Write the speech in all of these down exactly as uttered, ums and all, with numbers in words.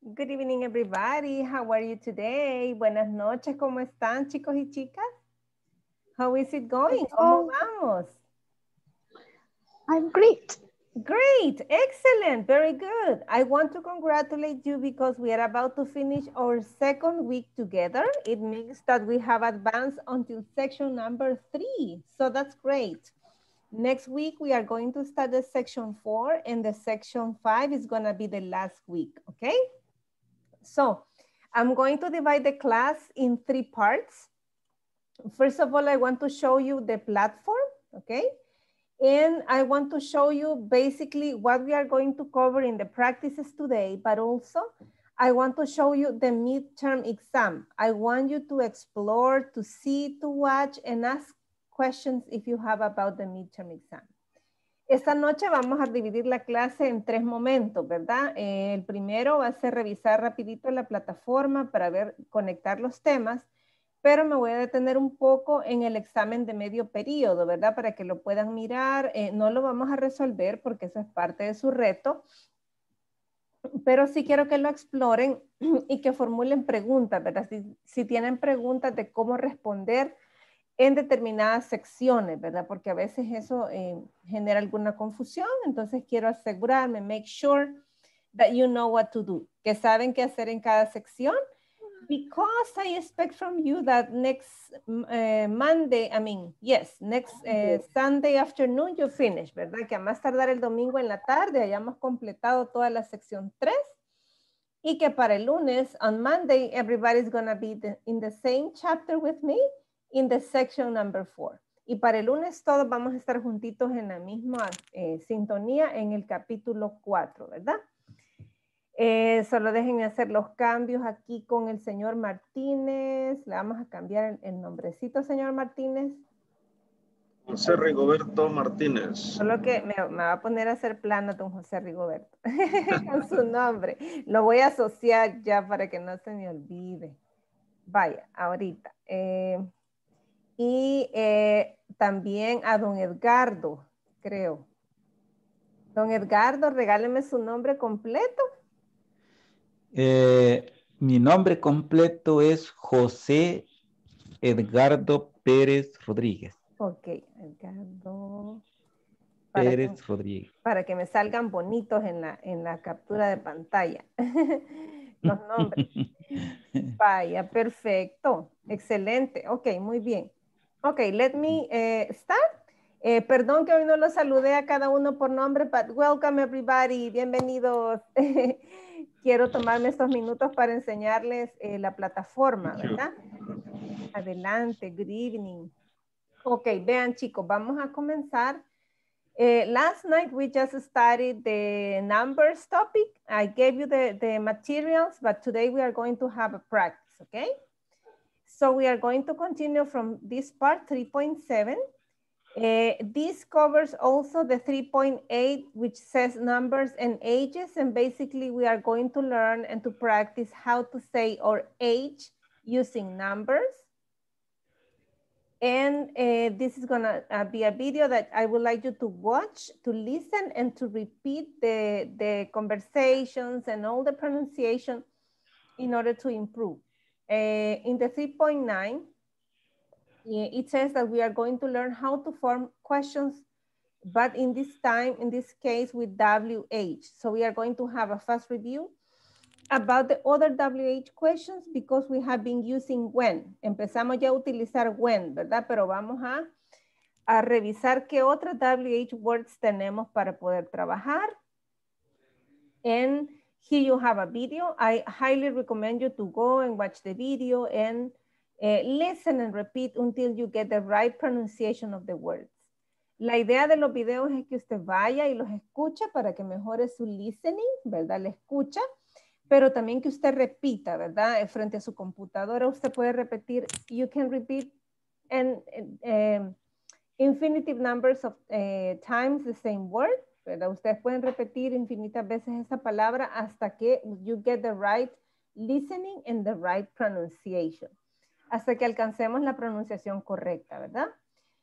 Good evening, everybody. How are you today? Buenas noches, ¿cómo están, chicos y chicas? How is it going? ¿Cómo vamos? I'm great. Great, excellent, very good. I want to congratulate you because we are about to finish our second week together. It means that we have advanced until section number three. So that's great. Next week, we are going to start the section four, and the section five is going to be the last week, okay? So I'm going to divide the class in three parts. First of all, I want to show you the platform, okay? And I want to show you basically what we are going to cover in the practices today, but also I want to show you the midterm exam. I want you to explore, to see, to watch, and ask questions if you have about the midterm exam. Esta noche vamos a dividir la clase en tres momentos, ¿verdad? Eh, el primero va a ser revisar rapidito la plataforma para ver, conectar los temas, pero me voy a detener un poco en el examen de medio periodo, ¿verdad? Para que lo puedan mirar. Eh, no lo vamos a resolver porque eso es parte de su reto, pero sí quiero que lo exploren y que formulen preguntas, ¿verdad? Si, si tienen preguntas de cómo responder en determinadas secciones, ¿verdad? Porque a veces eso eh, genera alguna confusión, entonces quiero asegurarme, make sure that you know what to do, que saben qué hacer en cada sección, because I expect from you that next uh, Monday, I mean, yes, next uh, Sunday afternoon you finish, ¿verdad? Que a más tardar el domingo en la tarde hayamos completado toda la sección tres y que para el lunes, on Monday, everybody's gonna be the, in the same chapter with me in the section number four. Y para el lunes todos vamos a estar juntitos en la misma eh, sintonía en el capítulo cuatro, ¿verdad? Eh, solo déjenme hacer los cambios aquí con el señor Martínez. Le vamos a cambiar el, el nombrecito, señor Martínez. José Rigoberto Martínez. Solo que me, me va a poner a hacer plano don José Rigoberto con su nombre. Lo voy a asociar ya para que no se me olvide. Vaya, ahorita. Eh, y eh, también a don Edgardo, creo. Don Edgardo, regáleme su nombre completo. Eh, mi nombre completo es José Edgardo Pérez Rodríguez. Ok, Edgardo Pérez que, Rodríguez. Para que me salgan bonitos en la, en la captura de pantalla. Los nombres. Vaya, perfecto. Excelente. Ok, muy bien. Ok, let me uh, start. Eh, perdón que hoy no los saludé a cada uno por nombre, but welcome everybody. Bienvenidos. Quiero tomarme estos minutos para enseñarles eh, la plataforma, ¿verdad? Adelante, good evening. Ok, vean chicos, vamos a comenzar. Uh, last night we just studied the numbers topic. I gave you the, the materials, but today we are going to have a practice, okay? So we are going to continue from this part, three point seven. Uh, this covers also the three point eight, which says numbers and ages. And basically we are going to learn and to practice how to say our age using numbers. And uh, this is gonna uh, be a video that I would like you to watch, to listen, and to repeat the, the conversations and all the pronunciation in order to improve. Uh, in the three point nine, it says that we are going to learn how to form questions, but in this time, in this case, with W H. So we are going to have a fast review about the other W H questions because we have been using when. Empezamos ya a utilizar when, ¿verdad? Pero vamos a, a revisar qué otras W H words tenemos para poder trabajar. And here you have a video. I highly recommend you to go and watch the video and uh, listen and repeat until you get the right pronunciation of the words. La idea de los videos es que usted vaya y los escuche para que mejore su listening, ¿verdad? La escucha. Pero también que usted repita, ¿verdad? Frente a su computadora, usted puede repetir, you can repeat and um, infinitive numbers of uh, times the same word, ¿verdad? Ustedes pueden repetir infinitas veces esa palabra hasta que you get the right listening and the right pronunciation. Hasta que alcancemos la pronunciación correcta, ¿verdad?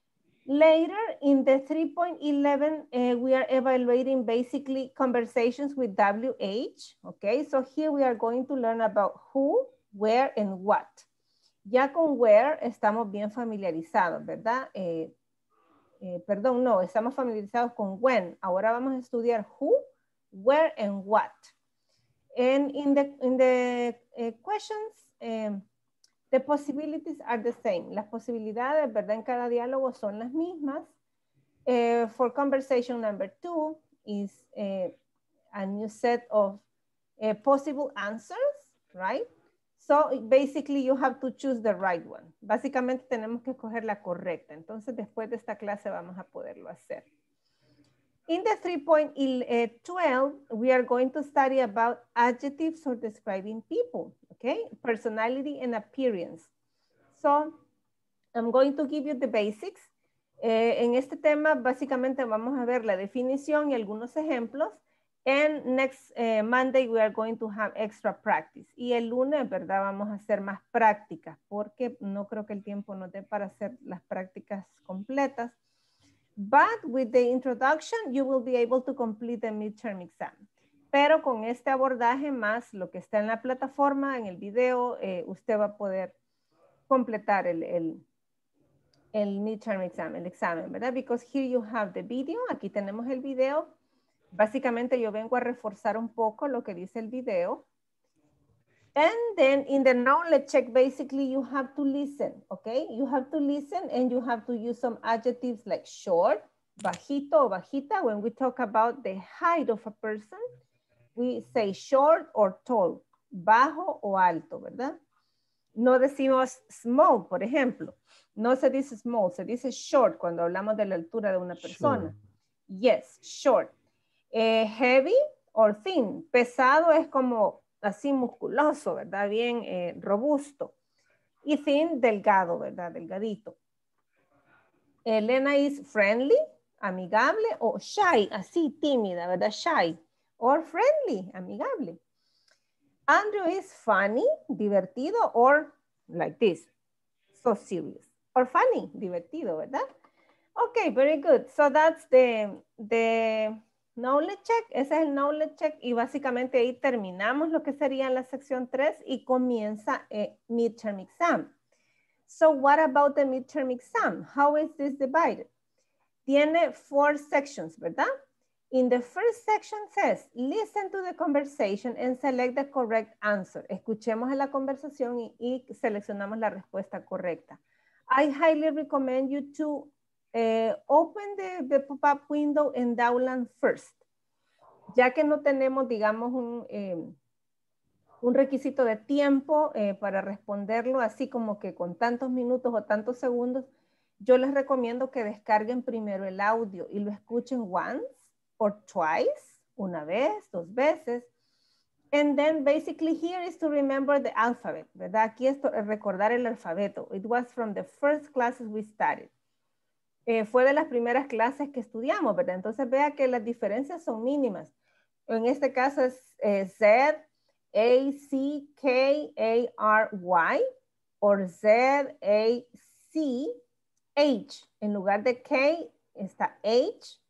Later in the three point eleven, uh, we are evaluating basically conversations with W H. Okay, so here we are going to learn about who, where, and what. Ya con where estamos bien familiarizados, ¿verdad? Eh, eh, perdón, no, estamos familiarizados con when. Ahora vamos a estudiar who, where, and what. And in the, in the uh, questions, um, the possibilities are the same. Las posibilidades, ¿verdad? En cada diálogo son las mismas. Uh, for conversation number two is uh, a new set of uh, possible answers, right? So basically you have to choose the right one. Básicamente tenemos que escoger la correcta. Entonces después de esta clase vamos a poderlo hacer. In the three point twelve, we are going to study about adjectives for describing people, okay? Personality and appearance. So, I'm going to give you the basics. Eh, en este tema, básicamente vamos a ver la definición y algunos ejemplos. And next uh, Monday, we are going to have extra practice. Y el lunes, ¿verdad? Vamos a hacer más prácticas porque no creo que el tiempo nos dé para hacer las prácticas completas. But with the introduction, you will be able to complete the midterm exam. Pero con este abordaje más lo que está en la plataforma, en el video, eh, usted va a poder completar el, el, el midterm exam, el examen, ¿verdad? Because here you have the video. Aquí tenemos el video. Básicamente yo vengo a reforzar un poco lo que dice el video. And then in the knowledge check, basically you have to listen, okay? You have to listen and you have to use some adjectives like short, bajito o bajita. When we talk about the height of a person, we say short or tall, bajo o alto, ¿verdad? No decimos small, por ejemplo. No se dice small, se dice short cuando hablamos de la altura de una persona. Sure. Yes, short. Eh, heavy or thin. Pesado es como así musculoso, ¿verdad? Bien eh, robusto. Y thin, delgado, ¿verdad? Delgadito. Elena is friendly, amigable, o shy, así tímida, ¿verdad? Shy. Or friendly, amigable. Andrew is funny, divertido, or like this, so serious. Or funny, divertido, ¿verdad? Okay, very good. So that's the, the knowledge check. Ese es el knowledge check y básicamente ahí terminamos lo que sería la sección tres y comienza el midterm exam. So what about the midterm exam? How is this divided? Tiene four sections, ¿verdad? In the first section says, listen to the conversation and select the correct answer. Escuchemos la conversación y, y seleccionamos la respuesta correcta. I highly recommend you to uh, open the, the pop-up window and download first. Ya que no tenemos, digamos, un, eh, un requisito de tiempo eh, para responderlo así como que con tantos minutos o tantos segundos, yo les recomiendo que descarguen primero el audio y lo escuchen once or twice, una vez, dos veces. And then basically here is to remember the alphabet, ¿verdad? Aquí es recordar el alfabeto. It was from the first classes we studied. Eh, fue de las primeras clases que estudiamos, ¿verdad? Entonces vea que las diferencias son mínimas. En este caso es eh, Z, A, C, K, A, R, Y, o Z, A, C, H. En lugar de K está H,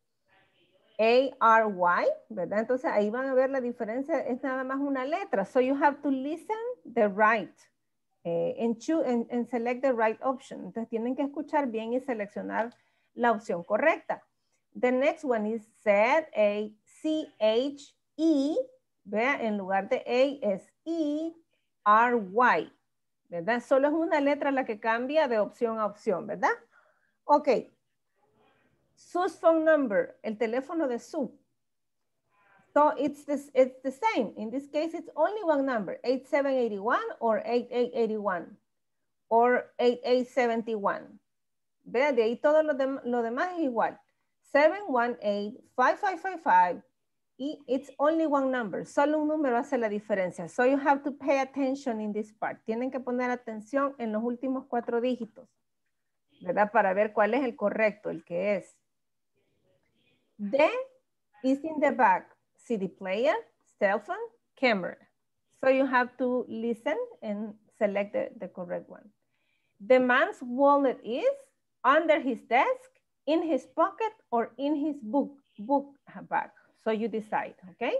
A, R, Y, ¿verdad? Entonces ahí van a ver la diferencia, es nada más una letra. So you have to listen the right eh, and, choose, and, and select the right option. Entonces tienen que escuchar bien y seleccionar la opción correcta. The next one is Z, A, C, H, E. Vea, en lugar de A es E, R, Y. ¿Verdad? Solo es una letra la que cambia de opción a opción, ¿verdad? Ok. Sue's phone number, el teléfono de Sue. So it's, this, it's the same. In this case, it's only one number, eight seven eight one or eight eight eight one or eight eight seven one. Vea, de ahí todo lo, de, lo demás es igual. seven one eight five five five five y it's only one number. Solo un número hace la diferencia. So you have to pay attention in this part. Tienen que poner atención en los últimos cuatro dígitos, ¿verdad? Para ver cuál es el correcto, el que es. Then is in the back, C D player, cell phone, camera. So you have to listen and select the, the correct one. The man's wallet is under his desk, in his pocket or in his book, book bag. So you decide, okay?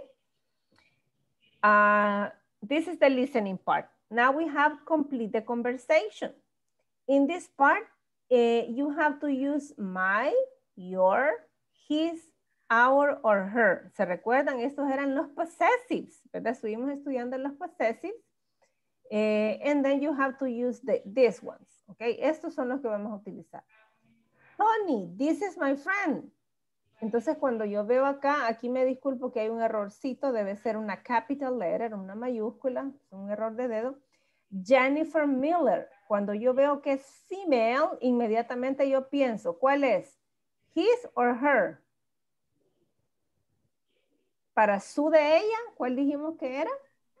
Uh, this is the listening part. Now we have complete the conversation. In this part, uh, you have to use my, your, his, our, or her. ¿Se recuerdan? Estos eran los possessives, ¿verdad? Estuvimos estudiando los possessives. Uh, and then you have to use the, these ones, okay? Estos son los que vamos a utilizar. Tony, this is my friend. Entonces, cuando yo veo acá, aquí me disculpo que hay un errorcito, debe ser una capital letter, una mayúscula, es un error de dedo. Jennifer Miller, cuando yo veo que es female, inmediatamente yo pienso, ¿cuál es? His or her. Para su de ella, ¿cuál dijimos que era?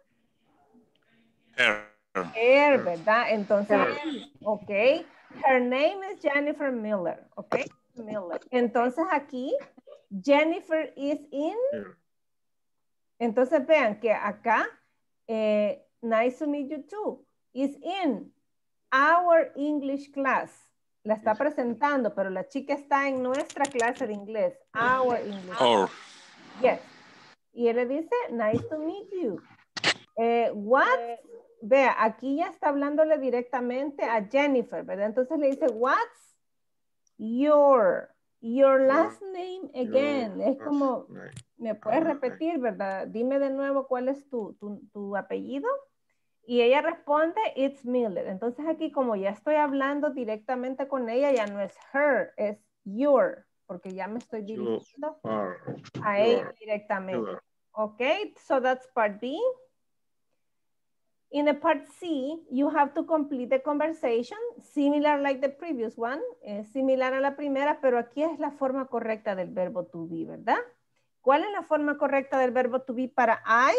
Her. Her, ¿verdad? Entonces, aquí, ok. Her name is Jennifer Miller, ok. Miller. Entonces aquí, Jennifer is in. Entonces vean que acá, eh, nice to meet you too, is in our English class. La está presentando, pero la chica está en nuestra clase de inglés. Our English class. Yes. Y él le dice, nice to meet you. Eh, what? Vea, aquí ya está hablándole directamente a Jennifer, ¿verdad? Entonces le dice, what's your, your last name again? Your es como, ¿me puedes repetir, verdad? Dime de nuevo cuál es tu, tu, tu apellido. Y ella responde, it's Miller. Entonces aquí como ya estoy hablando directamente con ella, ya no es her, es your, porque ya me estoy dirigiendo a ella directamente. Ok, so that's part B. In the part C, you have to complete the conversation, similar like the previous one, eh, similar a la primera, pero aquí es la forma correcta del verbo to be, ¿verdad? ¿Cuál es la forma correcta del verbo to be para I?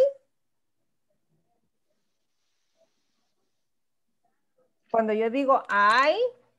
Cuando yo digo I,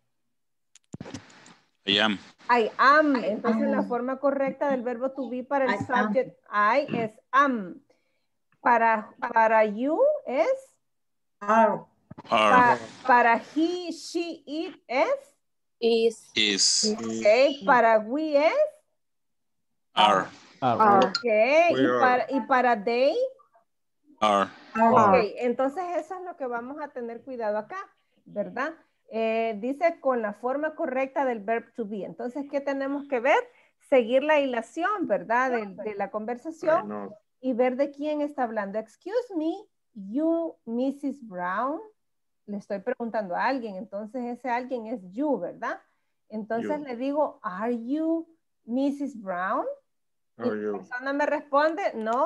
I am. I am. Entonces la forma correcta del verbo to be para el subject I es am. Para, para you es Are. Pa, para he, she, it es Is. Is. Okay. Para we es Are. Are. Okay. Y para, y para they Are. Ok, entonces eso es lo que vamos a tener cuidado acá, ¿verdad? Eh, dice con la forma correcta del verb to be. Entonces, ¿qué tenemos que ver? Seguir la hilación, ¿verdad? De, de la conversación No. y ver de quién está hablando. Excuse me, you, missus Brown. Le estoy preguntando a alguien, entonces ese alguien es you, ¿verdad? Entonces You. le digo, are you missus Brown? Y Are la you? persona me responde, no.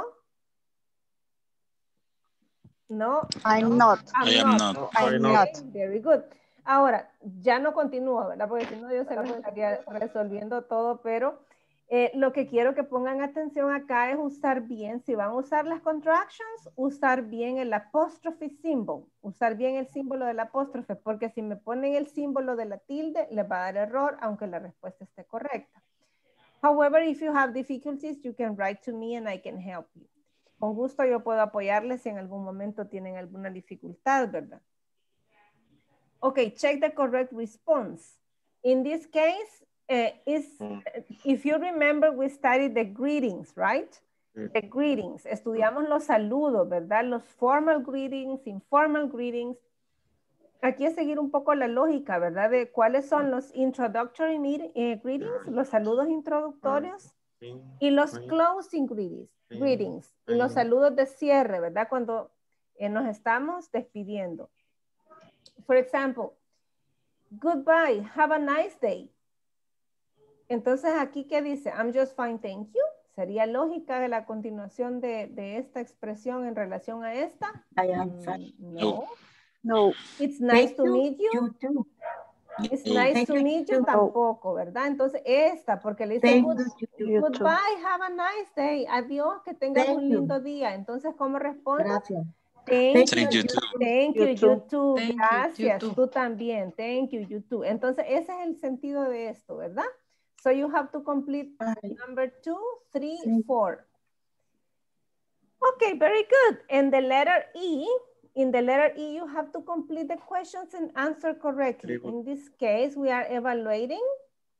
No. I'm not. I'm I am not. not. No, I'm I not. Okay, very good. Ahora, ya no continúo, ¿verdad? Porque si no yo se los estaría resolviendo todo, pero eh, lo que quiero que pongan atención acá es usar bien, si van a usar las contractions, usar bien el apostrophe symbol, usar bien el símbolo del apóstrofe, porque si me ponen el símbolo de la tilde, les va a dar error, aunque la respuesta esté correcta. However, if you have difficulties, you can write to me and I can help you. Con gusto yo puedo apoyarles si en algún momento tienen alguna dificultad, ¿verdad? Okay, check the correct response. In this case, uh, is, if you remember, we studied the greetings, right? The greetings. Estudiamos los saludos, ¿verdad? Los formal greetings, informal greetings. Aquí es seguir un poco la lógica, ¿verdad? De cuáles son los introductory meet, eh, greetings, los saludos introductorios y los closing greetings, greetings y los saludos de cierre, ¿verdad? Cuando eh, nos estamos despidiendo. For example, goodbye, have a nice day. Entonces aquí, ¿qué dice? I'm just fine, thank you. ¿Sería lógica de la continuación de, de esta expresión en relación a esta? I am fine. No. No. It's nice Thank to you. meet you. You too. It's No. nice Thank to you, meet you you. tampoco, ¿verdad? Entonces esta, porque le dice Thank good, you, you. You too. goodbye, have a nice day. Adiós, que tengas Thank un you. lindo día. Entonces, ¿cómo respondo? Gracias. Thank, Thank you. you too. Thank You you, too. you too. Thank you, Gracias, you too. tú también. Thank you, you too. Entonces, ese es el sentido de esto, ¿verdad? So you have to complete Bye. number two, three, Sí. four. Okay, very good. And the letter E, in the letter E, you have to complete the questions and answer correctly. Very good. In this case, we are evaluating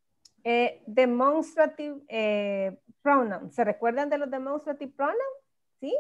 Eh, demonstrative eh, pronoun. ¿Se recuerdan de los demonstrative pronouns? ¿Sí?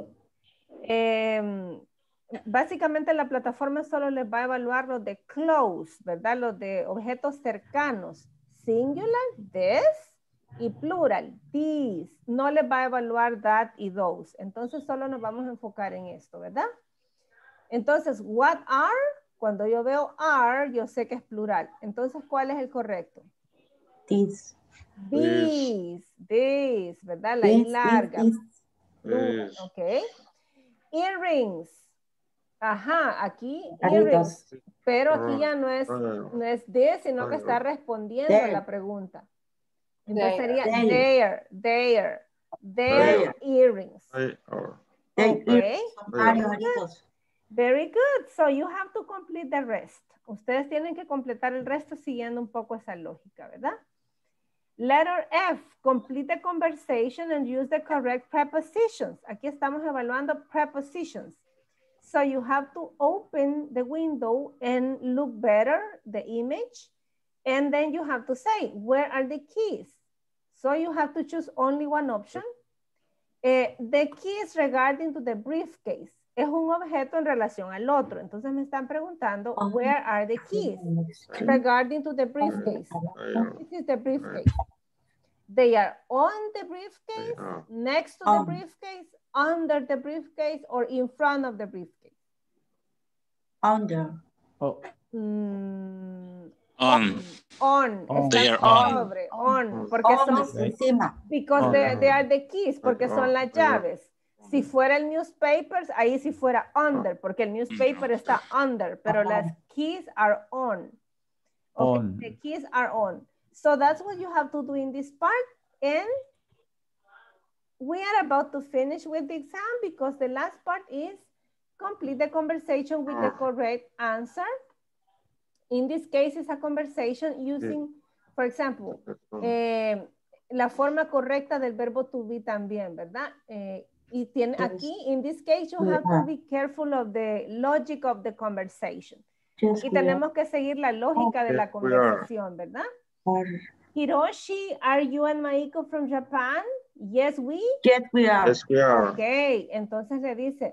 Eh, básicamente la plataforma solo les va a evaluar los de close, ¿verdad? Los de objetos cercanos. Singular, this, y plural, these. No les va a evaluar that y those. Entonces solo nos vamos a enfocar en esto, ¿verdad? Entonces, what are, cuando yo veo are, yo sé que es plural. Entonces, ¿cuál es el correcto? This. These, these, ¿verdad? La I This, larga. this, Plural, This. ok. Earrings. Ajá, aquí Aritos. earrings. Pero aquí Ah, ya no es, ah, no es this, sino que ah, está respondiendo There. la pregunta. Entonces There. sería There. their, their, their There. earrings. They are. They Okay. son varios aritos. Very good. So you have to complete the rest. Ustedes tienen que completar el resto siguiendo un poco esa lógica, ¿verdad? Letter F, complete the conversation and use the correct prepositions. Aquí estamos evaluando prepositions. So you have to open the window and look better the image. And then you have to say, where are the keys? So you have to choose only one option. Eh, the keys regarding to the briefcase. Es un objeto en relación al otro. Entonces me están preguntando, where are the keys? Regarding to the briefcase. They are. This is the briefcase. They are on the briefcase, They are. next to the On. briefcase, under the briefcase, or in front of the briefcase. Under. Oh, Mm, On. on. On. They Están are on. sobre, on. Porque On son, es encima. because On. they, they are the keys, porque son las They are. llaves. Si fuera el newspapers, ahí sí fuera under, porque el newspaper está under, pero las keys are on. Okay, On. the keys are on. So that's what you have to do in this part. And we are about to finish with the exam because the last part is complete the conversation with the correct answer. In this case, it's a conversation using, for example, eh, la forma correcta del verbo to be también, ¿verdad? Eh, y tiene aquí, in this case, you have to be careful of the logic of the conversation. Yes, Y we tenemos que seguir la lógica de la Yes, we are. conversación, ¿verdad? are. Hiroshi, are you and Maiko from Japan? Yes, we. Yes, we are. Yes, we are. Ok, entonces le dice,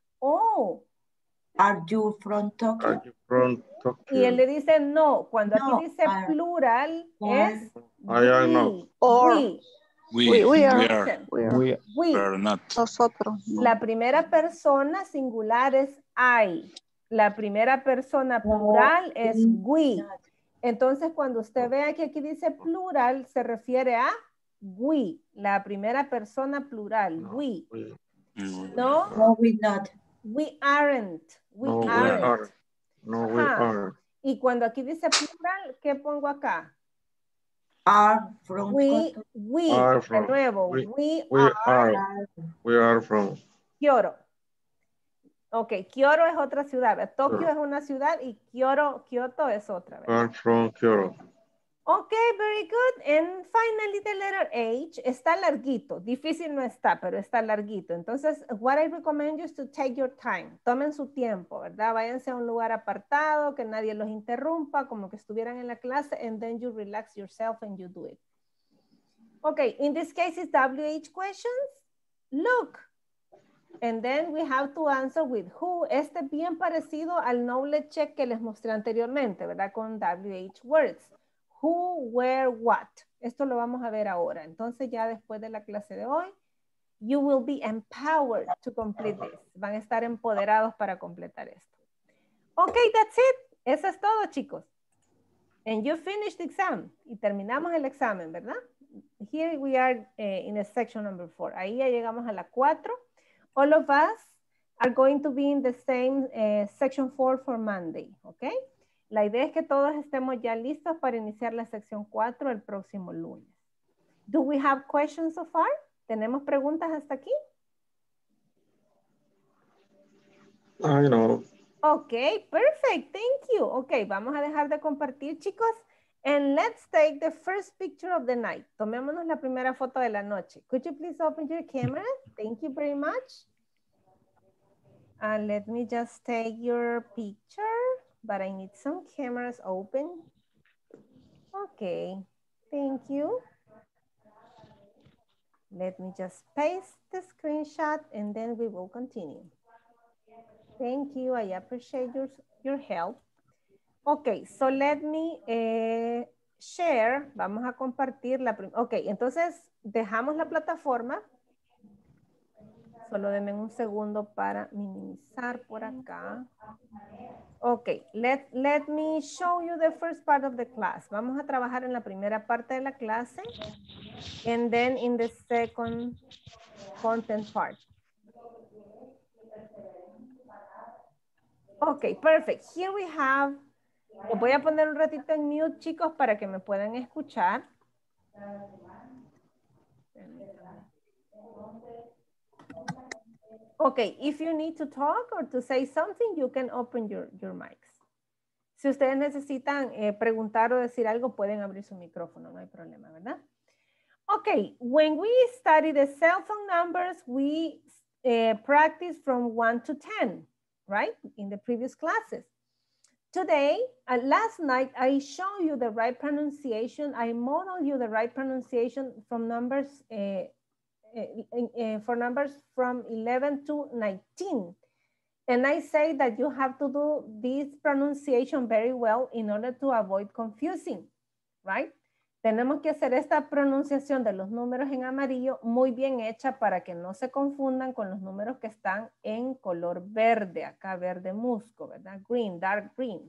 oh, Are you from Tokyo? Are you from Tokyo? y él le dice no. Cuando No, aquí dice are. plural, Are. es I am not. we. Or. We. We, We, we are. we are. Listen, We are. we, we. We're not. Nosotros. No. La primera persona singular es I. La primera persona plural es we. Entonces, cuando usted vea que aquí dice plural, se refiere a we. La primera persona plural, we. We, Mm. No, No, we not. we aren't. We no, we aren't. are. No, we Ajá. are. Y cuando aquí dice plural, ¿qué pongo acá? Are from We, Tokyo. we, Are de from- nuevo, we- we, We are are. We are from. Kyoto. Ok, Kyoto es otra ciudad. ¿verdad? Tokio Sure. es una ciudad y Kyoto, Kyoto es otra. We ¿verdad? are from Kyoto. Ok, very good. And finally the letter H está larguito. Difícil no está, pero está larguito. Entonces, what I recommend you is to take your time. Tomen su tiempo, ¿verdad? Váyanse a un lugar apartado, que nadie los interrumpa, como que estuvieran en la clase, and then you relax yourself and you do it. Okay, in this case, it's W H questions. Look. And then we have to answer with who. Este es bien parecido al knowledge check que les mostré anteriormente, ¿verdad? Con W H words. Who, where, what. Esto lo vamos a ver ahora. Entonces ya después de la clase de hoy, you will be empowered to complete this. Van a estar empoderados para completar esto. Ok, that's it. Eso es todo, chicos. And you finished the exam. Y terminamos el examen, ¿verdad? Here we are uh, in a section number four. Ahí ya llegamos a la cuatro. All of us are going to be in the same uh, section four for Monday, ¿ok? La idea es que todos estemos ya listos para iniciar la sección cuatro el próximo lunes. Do we have questions so far? ¿Tenemos preguntas hasta aquí? I know. Ok, perfect, thank you. Ok, vamos a dejar de compartir, chicos. And let's take the first picture of the night. Tomémonos la primera foto de la noche. Could you please open your camera? Thank you very much. And let me just take your picture, but I need some cameras open. Okay, Thank you. Let me just paste the screenshot and then we will continue. Thank you. I appreciate your, your help. Okay, so let me eh, share. Vamos a compartir la primera. Ok, entonces dejamos la plataforma. Solo denme un segundo para minimizar por acá. Ok, let, let me show you the first part of the class. Vamos a trabajar en la primera parte de la clase. And then in the second content part. Ok, perfect. Here we have. Los voy a poner un ratito en mute, chicos, para que me puedan escuchar. Okay, if you need to talk or to say something, you can open your, your mics. Si ustedes necesitan eh, preguntar o decir algo, pueden abrir su micrófono, no hay problema, ¿verdad? Okay, when we study the cell phone numbers, we uh, practice from one to ten, right? In the previous classes. Today, uh, last night, I showed you the right pronunciation. I modeled you the right pronunciation from numbers, uh, uh, uh, for numbers from eleven to nineteen. And I say that you have to do this pronunciation very well in order to avoid confusing, right? Tenemos que hacer esta pronunciación de los números en amarillo muy bien hecha para que no se confundan con los números que están en color verde, acá verde musgo, ¿verdad? Green, dark green.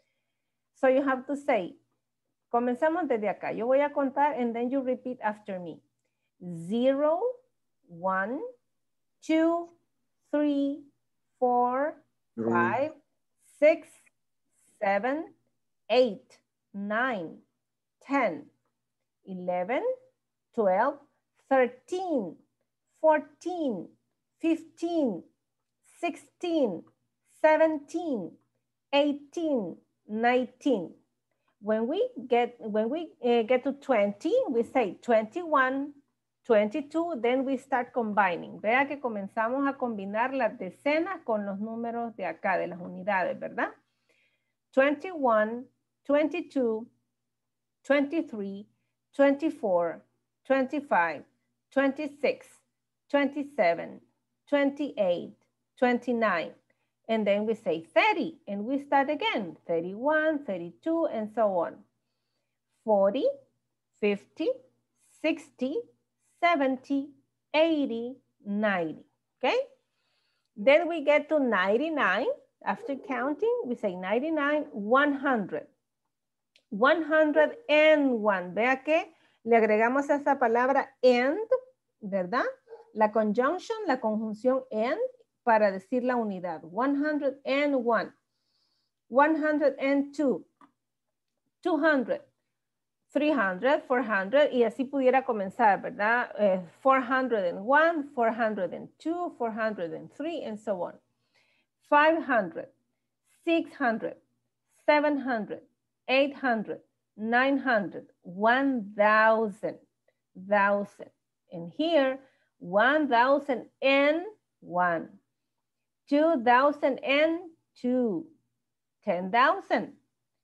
So you have to say, comenzamos desde acá. Yo voy a contar and then you repeat after me. Zero, one, two, three, four, five, six, seven, eight, nine, ten. eleven, twelve, thirteen, fourteen, fifteen, sixteen, seventeen, eighteen, nineteen. When we get when we uh, get to twenty, we say twenty-one, twenty-two, then we start combining. Vea que comenzamos a combinar las decenas con los números de acá, de las unidades, ¿verdad? twenty-one, twenty-two, twenty-three, twenty-four, twenty-five, twenty-six, twenty-seven, twenty-eight, twenty-nine. And then we say thirty and we start again, thirty-one, thirty-two, and so on. forty, fifty, sixty, seventy, eighty, ninety, okay? Then we get to ninety-nine. After counting, we say ninety-nine, one hundred. one hundred and one. Vea que le agregamos a esa palabra and, ¿verdad? La conjunction, la conjunción and para decir la unidad. one hundred and one. one hundred and two. two hundred. three hundred, four hundred. Y así pudiera comenzar, ¿verdad? Uh, four hundred and one, four hundred and two, four hundred and three, and so on. five hundred. six hundred. seven hundred. eight hundred, nine hundred, one thousand, thousand. And here, one thousand and one, two thousand and two, ten thousand,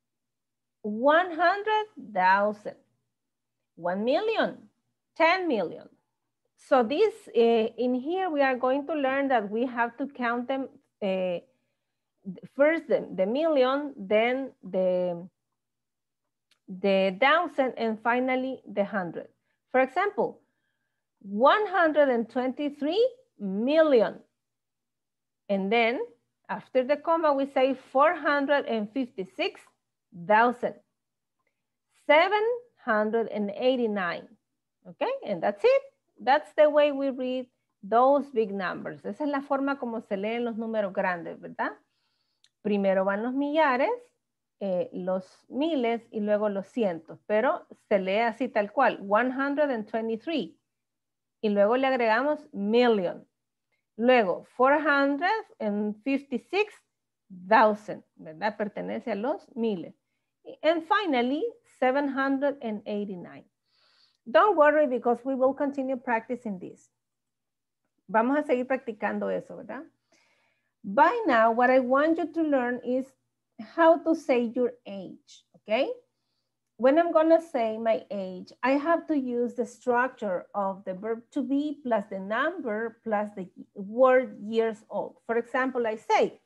one hundred thousand, one million, ten million. So this, uh, in here, we are going to learn that we have to count them uh, first the, the million, then the the thousand, and finally the hundred. For example, one hundred twenty-three million. And then after the comma, we say four hundred fifty-six thousand, seven hundred eighty-nine. Okay, and that's it. That's the way we read those big numbers. Esa es la forma como se leen los números grandes, ¿verdad? Primero van los millares, Eh, los miles y luego los cientos, pero se lee así tal cual, one hundred twenty-three, y luego le agregamos million, luego four hundred fifty-six thousand, ¿verdad? Pertenece a los miles, and finally seven hundred eighty-nine. Don't worry because we will continue practicing this. Vamos a seguir practicando eso, ¿verdad? By now, what I want you to learn is how to say your age, okay? when I'm gonna say my age, I have to use the structure of the verb to be plus the number plus the word years old. For example, I say,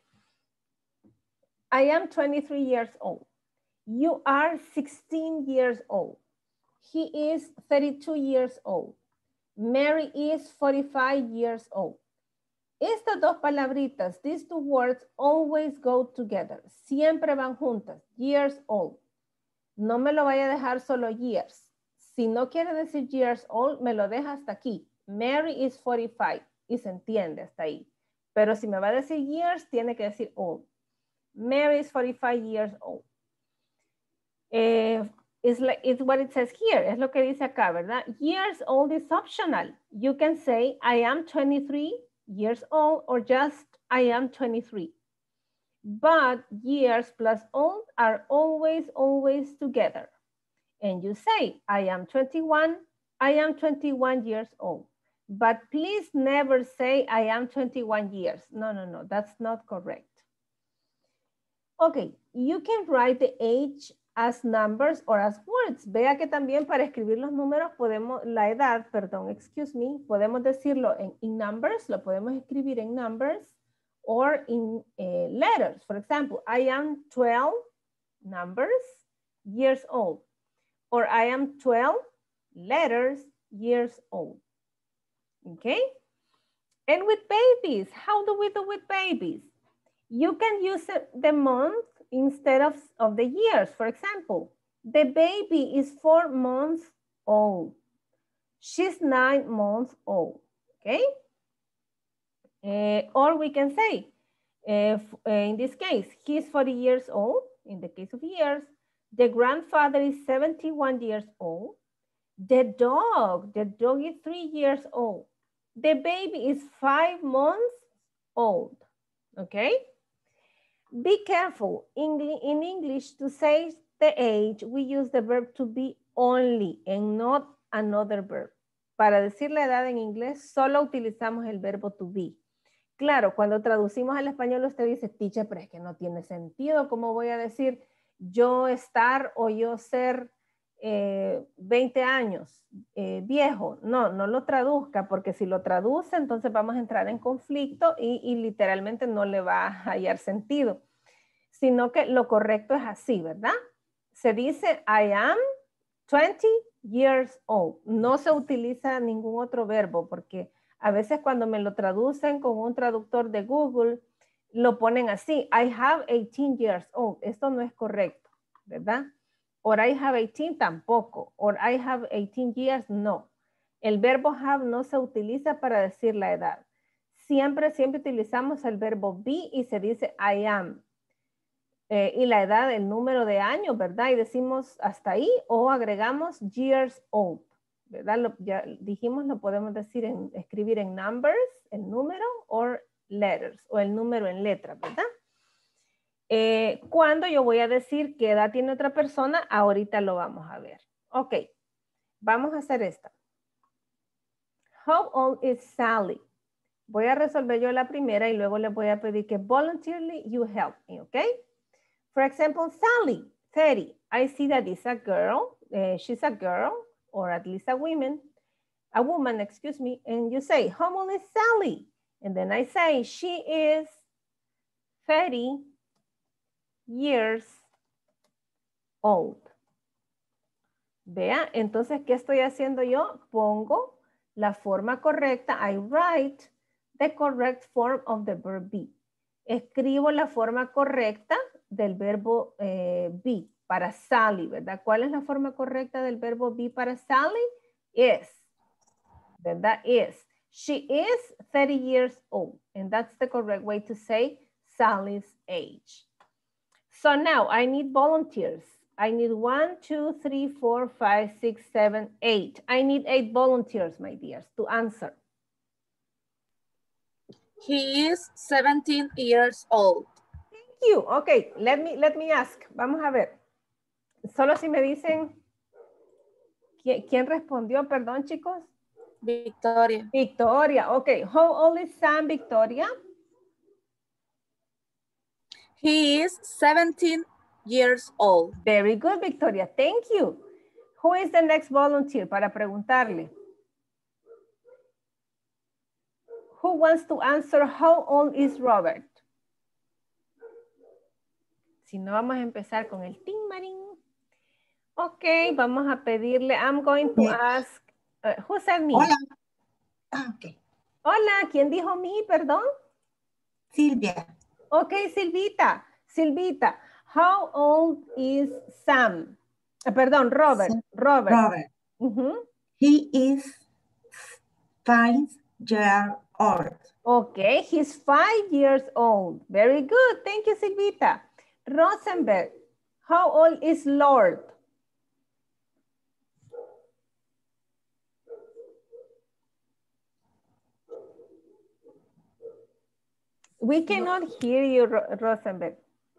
I am twenty-three years old. You are sixteen years old. He is thirty-two years old. Mary is forty-five years old. Estas dos palabritas, these two words always go together. Siempre van juntas. Years old. No me lo vaya a dejar solo years. Si no quiere decir years old, me lo deja hasta aquí. Mary is forty-five. Y se entiende hasta ahí. Pero si me va a decir years, tiene que decir old. Mary is forty-five years old. Eh, it's, like, it's what it says here. Es lo que dice acá, ¿verdad? Years old is optional. You can say, I am twenty-three years old, or just, I am twenty-three. But years plus old are always, always together. And you say, I am twenty-one, I am twenty-one years old. But please never say, I am twenty-one years. No, no, no, that's not correct. Okay, you can write the age as numbers or as words. Vea que también para escribir los números podemos, la edad, perdón, excuse me, podemos decirlo en in numbers, lo podemos escribir en numbers or in uh, letters. For example, I am twelve numbers years old, or I am twelve letters years old. Okay? And with babies, how do we do with babies? You can use the month instead of, of the years. For example, the baby is four months old. She's nine months old, okay? Uh, or we can say, uh, in this case, he's forty years old, in the case of years. The grandfather is seventy-one years old. The dog, the dog is three years old. The baby is five months old, okay? Be careful. In English, to say the age, we use the verb to be only and not another verb. Para decir la edad en inglés, solo utilizamos el verbo to be. Claro, cuando traducimos al español, usted dice, teacher, pero es que no tiene sentido. ¿Cómo voy a decir yo estar o yo ser eh, veinte años eh, viejo? No, no lo traduzca, porque si lo traduce, entonces vamos a entrar en conflicto y, y literalmente no le va a hallar sentido. Sino que lo correcto es así, ¿verdad? Se dice, I am twenty years old. No se utiliza ningún otro verbo, porque a veces cuando me lo traducen con un traductor de Google, lo ponen así, I have eighteen years old. Esto no es correcto, ¿verdad? Or I have eighteen tampoco. Or I have eighteen years, no. El verbo have no se utiliza para decir la edad. Siempre, siempre utilizamos el verbo be y se dice I am. Eh, y la edad, el número de años, ¿verdad? Y decimos hasta ahí o agregamos years old, ¿verdad? Lo, ya dijimos, lo podemos decir en, escribir en numbers, el número, o letters, o el número en letras, ¿verdad? Eh, cuando yo voy a decir qué edad tiene otra persona, ahorita lo vamos a ver. Ok, vamos a hacer esta. How old is Sally? Voy a resolver yo la primera y luego les voy a pedir que voluntarily you help me, ¿ok? For example, Sally, thirty. I see that is a girl. Uh, she's a girl, or at least a woman. A woman, excuse me. And you say, how old is Sally? And then I say, she is thirty years old. Vea, entonces, ¿qué estoy haciendo yo? Pongo la forma correcta. I write the correct form of the verb be. Escribo la forma correcta del verbo eh, be para Sally, ¿verdad? ¿Cuál es la forma correcta del verbo be para Sally? Is, ¿verdad? Is. She is thirty years old, and that's the correct way to say Sally's age. So now I need volunteers. I need one, two, three, four, five, six, seven, eight. I need eight volunteers, my dears, to answer. He is seventeen years old. Thank you. Okay, let me, let me ask. Vamos a ver. Solo si me dicen quién, quién respondió, perdón, chicos. Victoria. Victoria. Okay, how old is Sam, Victoria? He is seventeen years old. Very good, Victoria. Thank you. Who is the next volunteer para preguntarle? Who wants to answer how old is Robert? Si no, vamos a empezar con el ting marín. Ok, vamos a pedirle. I'm going to Yes. ask. Uh, who said me? Hola. Ah, ok. Hola, ¿quién dijo mí? Perdón. Silvia. Ok, Silvita. Silvita, how old is Sam? Uh, perdón, Robert. Sam. Robert. Robert. Ujú. He is five years old. Okay, he's five years old. Very good. Thank you, Silvita. Rosenberg, how old is Lord? We cannot hear you, Ro Rosenberg.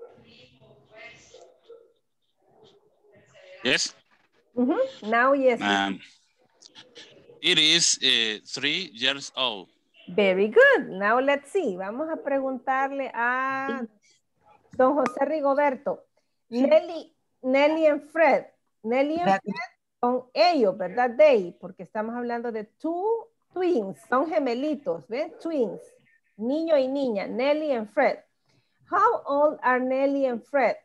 Yes. Mm-hmm. Now, yes. Um, it is uh, three years old. Very good. Now, let's see. Vamos a preguntarle a don José Rigoberto. Nelly, Nelly and Fred. Nelly and Vea que- Fred son ellos, ¿verdad? They, porque estamos hablando de two twins. Son gemelitos, ¿ves? Twins. Niño y niña. Nelly and Fred. How old are Nelly and Fred?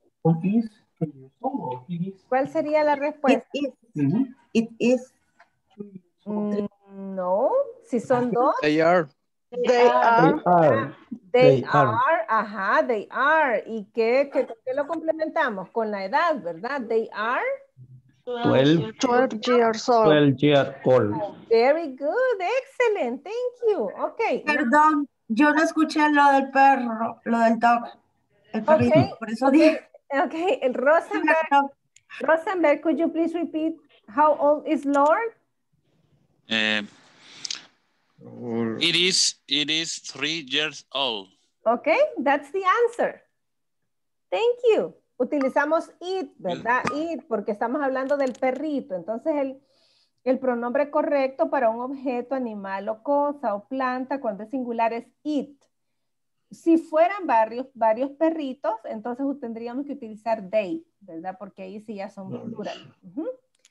¿Cuál sería la It respuesta? is. It is. Mm, no, si son dos. They are. They are. Are. They, They are. are. Ajá, they are. ¿Y qué, qué, con qué lo complementamos? Con la edad, ¿verdad? They are. twelve, twelve years old. twelve years old. Very good, excellent, thank you. Ok, now- Perdón, yo no escuché lo del perro, lo del dog. El perrito, ok, por eso ok, dije. ok. El Rosenberg, Rosenberg, could you please repeat how old is Lord? Uh, Or- it is it is three years old. Ok, that's the answer. Thank you. Utilizamos it, ¿verdad? It, porque estamos hablando del perrito. Entonces, el, el pronombre correcto para un objeto, animal o cosa o planta, cuando es singular, es it. Si fueran varios, varios perritos, entonces tendríamos que utilizar they, ¿verdad? Porque ahí sí ya son plural. Ujú.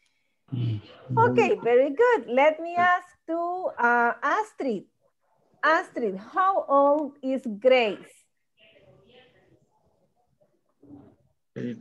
Ok, very good. Let me ask to uh, Astrid. Astrid, how old is Grace? It,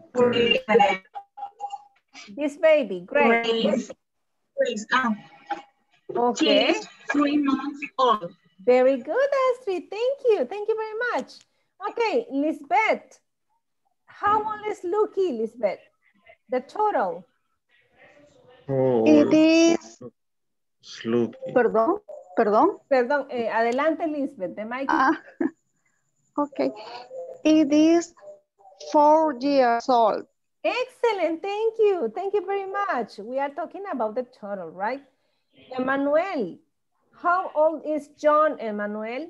This baby, Grace. Grace. Grace, ah, she Okay, is three months old. very good, Astrid. Thank you. Thank you very much. Okay, Lisbeth. How old is Lucky, Lisbeth? The total. oh, It is. Slooky. Perdón, perdón. Perdón, eh, adelante, Lisbeth. The mic is- Ah, okay. It is four years old. Excellent. Thank you. Thank you very much. We are talking about the total, right? Emmanuel. How old is John, Emmanuel?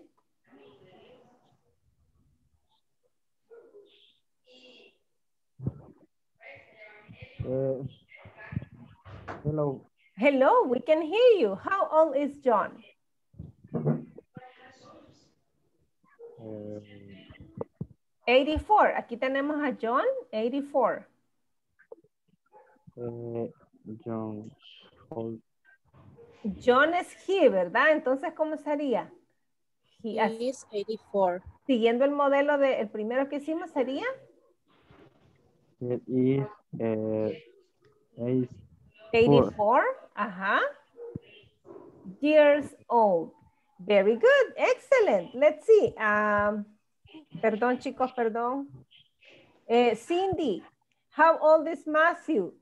Uh, hello. Hello, we can hear you. How old is John? Uh, eighty-four. Aquí tenemos a John, eighty-four. uh, John. Hold. John es he, ¿verdad? Entonces, ¿cómo sería? He, He así, is eighty-four. siguiendo el modelo del primero que hicimos, ¿sería? It is uh, eight, eighty-four. Ajá. Years old. Very good. Excellent. Let's see. Um, perdón, chicos, perdón. Eh, Cindy, how old is Matthew?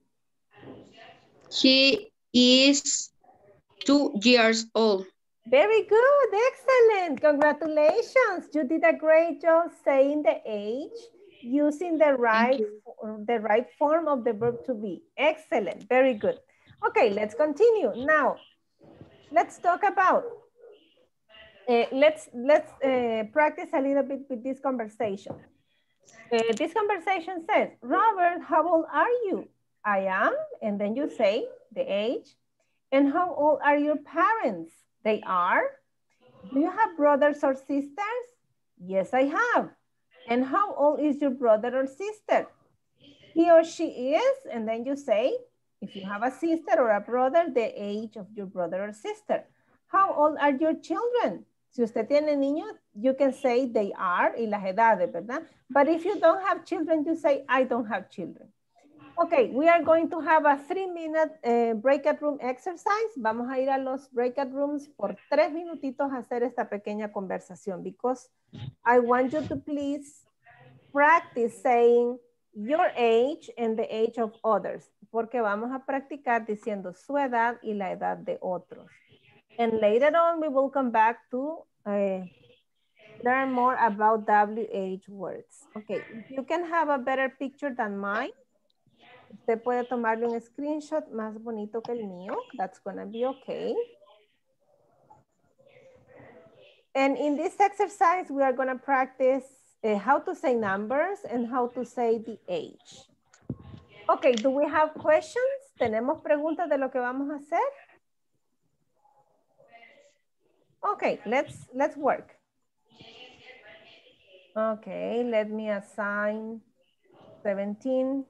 He is two years old. Very good. Excellent. Congratulations. You did a great job saying the age using the right, the right form of the verb to be. Excellent. Very good. Okay, let's continue. Now, let's talk about, uh, let's, let's uh, practice a little bit with this conversation. Uh, this conversation says, Robert, how old are you? I am, and then you say the age. And how old are your parents? They are. Do you have brothers or sisters? Yes, I have. And how old is your brother or sister? he or she is, and then you say, if you have a sister or a brother, the age of your brother or sister. How old are your children? Si usted tiene niños, you can say they are y las edades, ¿verdad? But if you don't have children, you say, I don't have children. Okay, we are going to have a three-minute uh, breakout room exercise. Vamos a ir a los breakout rooms por tres minutitos a hacer esta pequeña conversación because I want you to please practice saying your age and the age of others, porque vamos a practicar diciendo su edad y la edad de otros. And later on, we will come back to uh, learn more about W H words. Okay, if you can have a better picture than mine, usted puede tomarle un screenshot más bonito que el mío. That's gonna be okay. And in this exercise, we are gonna practice uh, how to say numbers and how to say the age. Okay, do we have questions? ¿Tenemos preguntas de lo que vamos a hacer? Okay, let's, let's work. Okay, let me assign seventeen.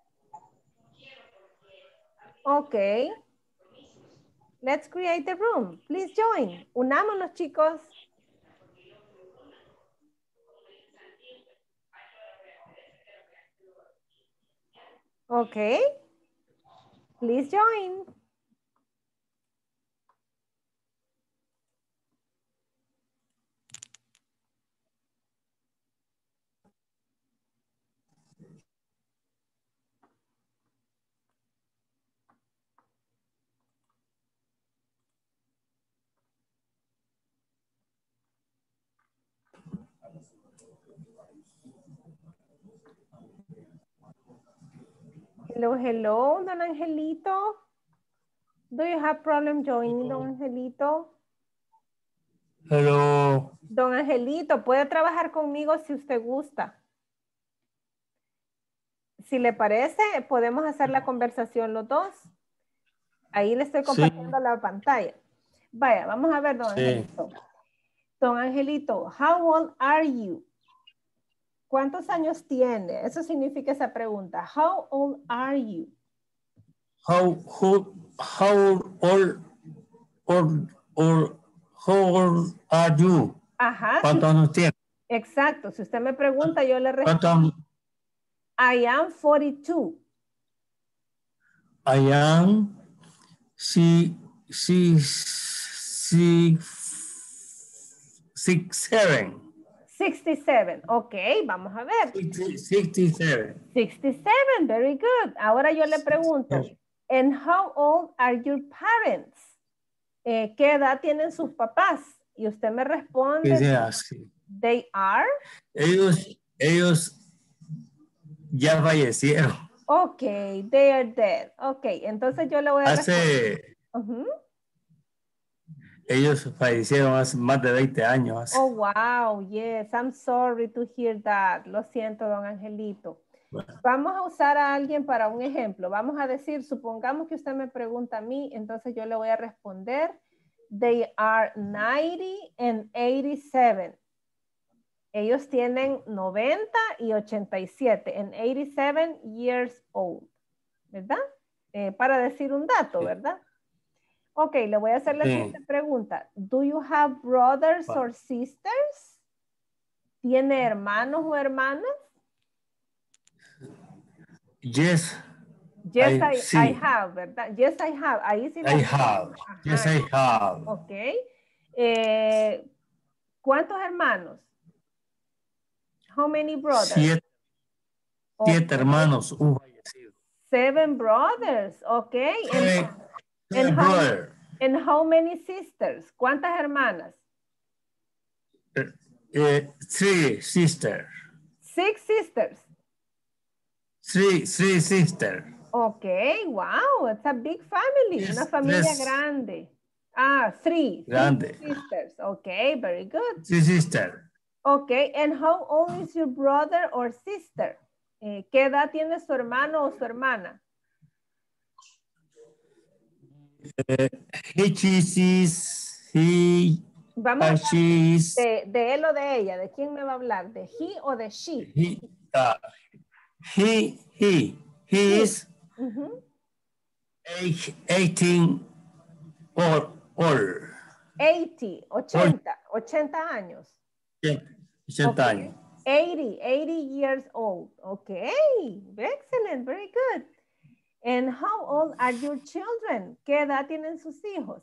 Okay. Let's create the room. Please join. Unámonos, chicos. Okay. Please join. Hello, hello, Don Angelito. Do you have problem joining, Don Angelito? Hello. Don Angelito, puede trabajar conmigo si usted gusta. Si le parece, podemos hacer la conversación los dos. Ahí le estoy compartiendo sí. La pantalla. Vaya, vamos a ver, Don sí. Angelito. Don Angelito, how old are you? ¿Cuántos años tiene? Eso significa esa pregunta. How old are you? How, how, how old or, or how old are you? Ajá. ¿Cuántos años tiene? Exacto. Si usted me pregunta, yo le respondo. I am forty-two. I am si, si, si, six, seven. sixty-seven. Ok, vamos a ver. sixty-seven. sixty-seven, very good. Ahora yo le pregunto, yes. And how old are your parents? Eh, ¿Qué edad tienen sus papás? Y usted me responde, sí. They are. Ellos, ellos ya fallecieron. Ok, they are dead. Ok, entonces yo le voy a Hace... responder. Uh-huh. Ellos fallecieron hace más de veinte años. Hace. Oh, wow. Yes, I'm sorry to hear that. Lo siento, don Angelito. Bueno. Vamos a usar a alguien para un ejemplo. Vamos a decir, supongamos que usted me pregunta a mí, entonces yo le voy a responder, they are ninety and eighty-seven. Ellos tienen noventa y ochenta y siete, and eighty-seven years old. ¿Verdad? Eh, para decir un dato, ¿verdad? Ok, le voy a hacer la siguiente sí. pregunta. Do you have brothers wow. or sisters? ¿Tiene hermanos o hermanas? Yes. Yes, I, I, I have, ¿verdad? Yes, I have. Ahí sí I have. Ajá. Yes, I have. Ok. Eh, ¿Cuántos hermanos? How many brothers? Siete, okay. Siete hermanos, un fallecido. Seven brothers, ok. Seven. And, And how, and how many sisters? ¿Cuántas hermanas? Uh, uh, three sisters. Six sisters. Three, three sisters. Okay, wow, it's a big family. Yes, una familia yes. grande. Ah, three. Grande. Three sisters. Okay, very good. Three sisters. Okay, and how old is your brother or sister? Eh, ¿Qué edad tiene su hermano o su hermana? Uh, he, she's, he, Vamos a she's, de, de él o de ella. ¿De quién me va a hablar? ¿De he o de she? He, uh, He, he, he is Ujú. age eighteen or old. ochenta, ochenta, ochenta años. ochenta años. eighty, eighty years old. Okay, excellent, very good. And how old are your children? ¿Qué edad tienen sus hijos?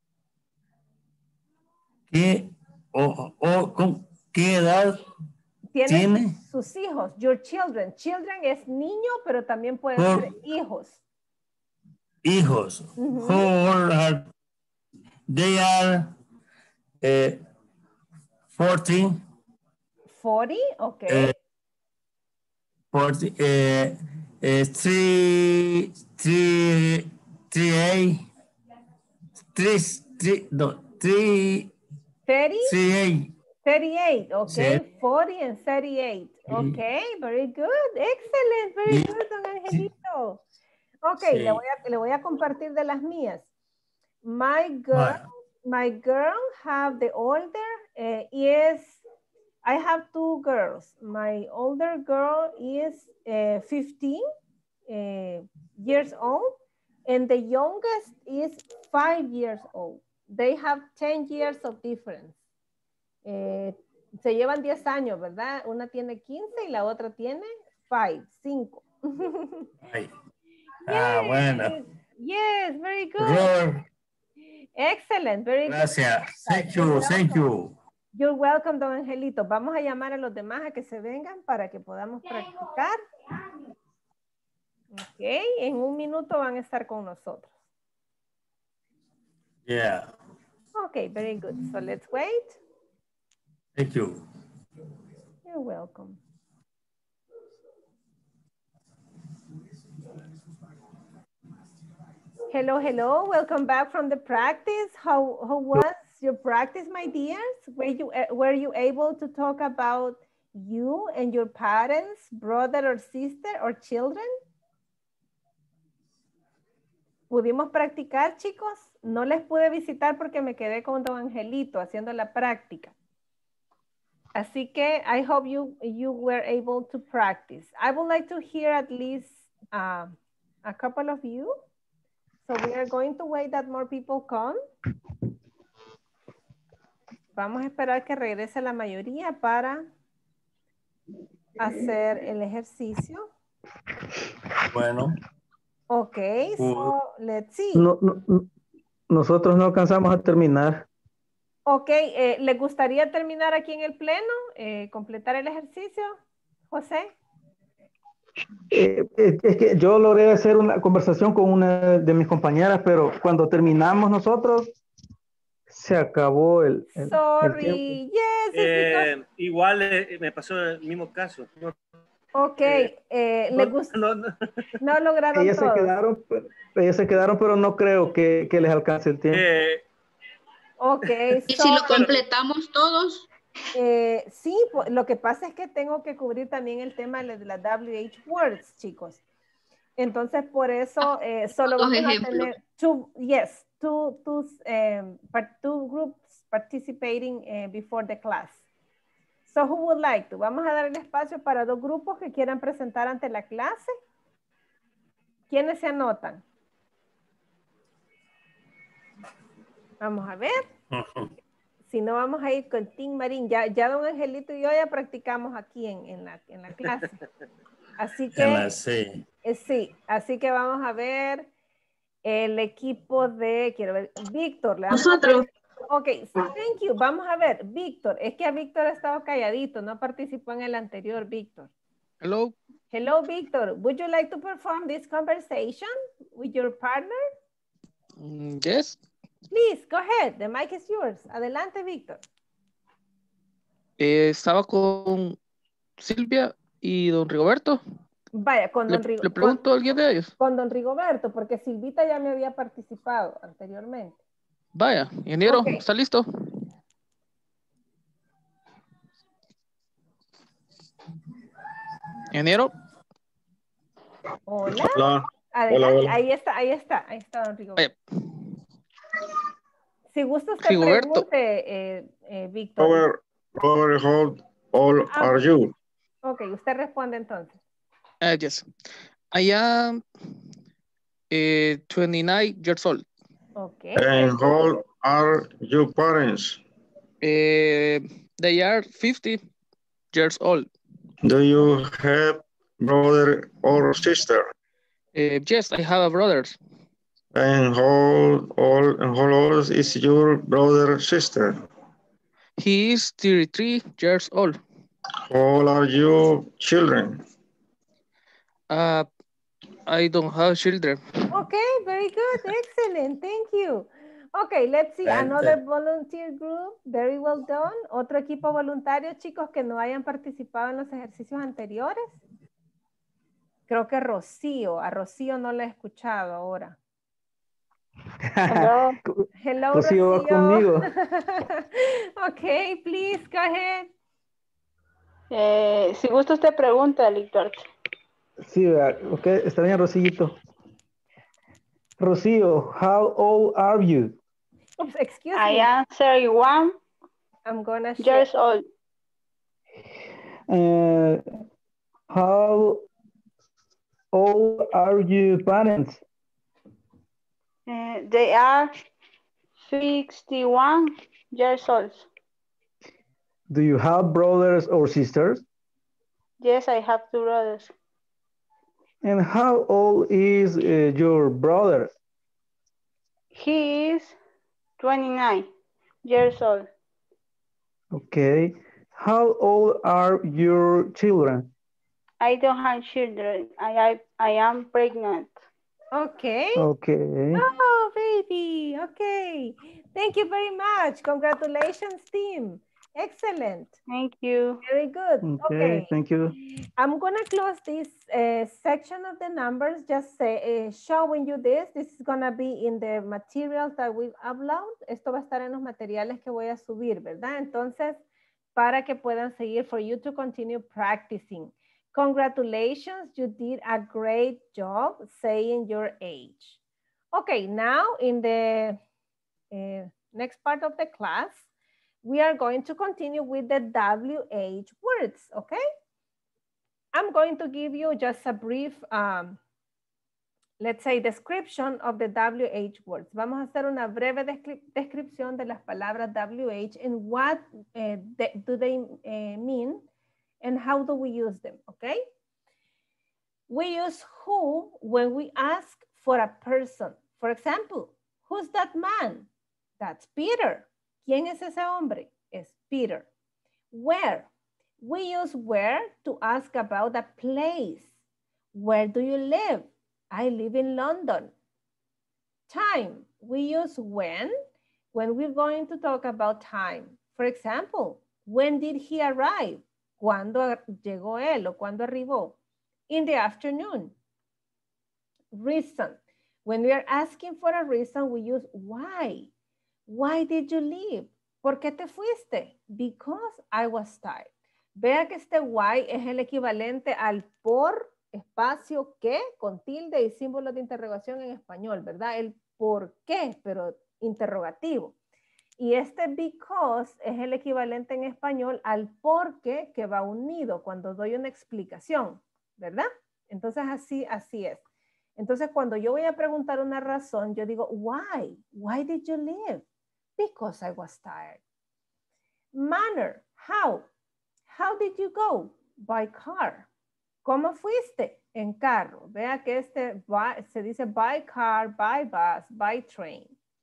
¿Qué, o, o, con, ¿qué edad Tienen tiene? sus hijos, your children. Children es niño, pero también pueden Por- ser hijos. Hijos. Ujú. How old are they? Are uh, fourteen, forty, okay. Eh, forty, uh, uh, three, three, three, eight, three, three, no, three, thirty, three, eight. thirty-eight, okay. Sí. forty and thirty-eight. Okay, very good. Excellent, very Sí. good, don Angelito. Okay, Sí. le, voy a, le voy a compartir de las mías. My girl, Vaya. my girl have the older, uh, is, I have two girls. My older girl is uh, fifteen uh, years old, and the youngest is five years old. They have ten years of difference. Eh, se llevan diez años, ¿verdad? Una tiene quince y la otra tiene cinco. Ay. Ah, bueno. Yes, very good. Robert, Excellent, very good. gracias. Thank you, thank you. You're welcome, don Angelito. Vamos a llamar a los demás a que se vengan para que podamos practicar. Ok, en un minuto van a estar con nosotros. Yeah, Ok, very good. So let's wait. thank you. You're welcome. Hello, hello. Welcome back from the practice. How, how was your practice, my dears? Were you, uh, were you able to talk about you and your parents, brother or sister or children? ¿Pudimos practicar, chicos? No les pude visitar porque me quedé con don Angelito haciendo la práctica. Así que I hope you, you were able to practice. I would like to hear at least uh, a couple of you. So we are going to wait that more people come. Vamos a esperar que regrese la mayoría para hacer el ejercicio. Bueno. Okay, so let's see. No, no, no, nosotros no alcanzamos a terminar. Ok, eh, ¿le gustaría terminar aquí en el pleno? Eh, ¿Completar el ejercicio, José? Eh, eh, es que yo logré hacer una conversación con una de mis compañeras, pero cuando terminamos nosotros, se acabó el, el, el Sorry, tiempo. yes. Eh, igual eh, me pasó el mismo caso. No, Ok, eh, eh, no, ¿le gustó? no, no. No lograron Ellas todos. se quedaron, pero- ellas se quedaron, pero no creo que, que les alcance el tiempo. Eh, Ok, Y si lo sorry. completamos todos, Eh, sí, po- lo que pasa es que tengo que cubrir también el tema de la W H Words, chicos. Entonces, por eso eh, solo dos vamos a ejemplos. tener two, yes, two, two, um, part- two groups participating eh, before the class. So, who would like to? Vamos a dar el espacio para dos grupos que quieran presentar ante la clase. ¿Quiénes se anotan? Vamos a ver. Si no, vamos a ir con Tim Marín. Ya, ya don Angelito y yo ya practicamos aquí en, en, la, en la clase. Así que, En la C. eh, sí, así que vamos a ver el equipo de, quiero ver, Víctor. le vamos a Nosotros. ver- Ok, thank you. Vamos a ver, Víctor. Es que a Víctor ha estado calladito, no participó en el anterior, Víctor. Hello. Hello, Víctor. Would you like to perform this conversation with your partner? Mm, yes. Please, go ahead. The mic is yours. Adelante, Víctor. Eh, estaba con Silvia y don Rigoberto. Vaya, con Le, don, Rigo- le pregunto a alguien de ellos. con, con don Rigoberto, porque Silvita ya me había participado anteriormente. Vaya, ingeniero, Ok. ¿está listo? Ingeniero, Hola. Hola. Adelante. Hola, hola. Ahí está, ahí está, ahí está don Rigoberto. vaya, Si gusta usted Rigoberto. pregunte, eh, eh, Víctor. Robert, Robert, how old Ah. are you? Ok, usted responde entonces. Uh, yes. I am uh, twenty-nine years old. Okay. And how old are your parents? Uh, they are fifty years old. Do you have brother or sister? Uh, yes, I have a brother. And how old and how old is your brother or sister? He is thirty-three years old. How old are your children? Uh, I don't have children. Okay, very good. Excellent. Thank you. Okay, let's see. Another volunteer group. Very well done. Otro equipo voluntario, chicos, que no hayan participado en los ejercicios anteriores. Creo que Rocío. A Rocío no la he escuchado ahora. Hello. Hello, Rocío va Rocío. conmigo. Okay, please, go ahead. Eh, si gusta usted pregunta, Víctor. Sí, ¿verdad? Ok, está bien, Rocío. Rocío, how old are you? Oops, excuse I me. am thirty-one I'm gonna share. years old. Uh, how old are your parents? Uh, they are sixty-one years old. Do you have brothers or sisters? Yes, I have two brothers. And how old is uh, your brother? He is twenty-nine years old. Okay. How old are your children? I don't have children. I, I, I am pregnant. Okay. Okay. Oh, baby. Okay. Thank you very much. Congratulations, team. Excellent. Thank you. Very good. Okay, Okay. thank you. I'm going to close this uh, section of the numbers, just say, uh, showing you this. This is going to be in the materials that we upload. Esto va a estar en los materiales que voy a subir, ¿verdad? Entonces, para que puedan seguir, for you to continue practicing. Congratulations, you did a great job saying your age. Okay, now in the uh, next part of the class, we are going to continue with the W H words, okay? I'm going to give you just a brief, um, let's say, description of the W H words. Vamos a hacer una breve descri descripción de las palabras W H and what uh, they, do they uh, mean and how do we use them, okay? We use who when we ask for a person. For example, who's that man? That's Peter. ¿Quién es ese hombre? Es Peter. Where? We use where to ask about a place. Where do you live? I live in London. Time. We use when when we're going to talk about time. For example, when did he arrive? ¿Cuándo llegó él o cuándo arribó? In the afternoon. Reason. When we are asking for a reason, we use why. Why did you leave? ¿Por qué te fuiste? Because I was tired. Vea que este why es el equivalente al por, espacio, qué, con tilde y símbolo de interrogación en español, ¿verdad? El por qué, pero interrogativo. Y este because es el equivalente en español al por qué que va unido cuando doy una explicación, ¿verdad? Entonces así, así es. Entonces cuando yo voy a preguntar una razón, yo digo, why? Why did you leave? Because I was tired. Manner, how? How did you go? By car. ¿Cómo fuiste? En carro. Vea que este by, se dice by car, by bus, by train.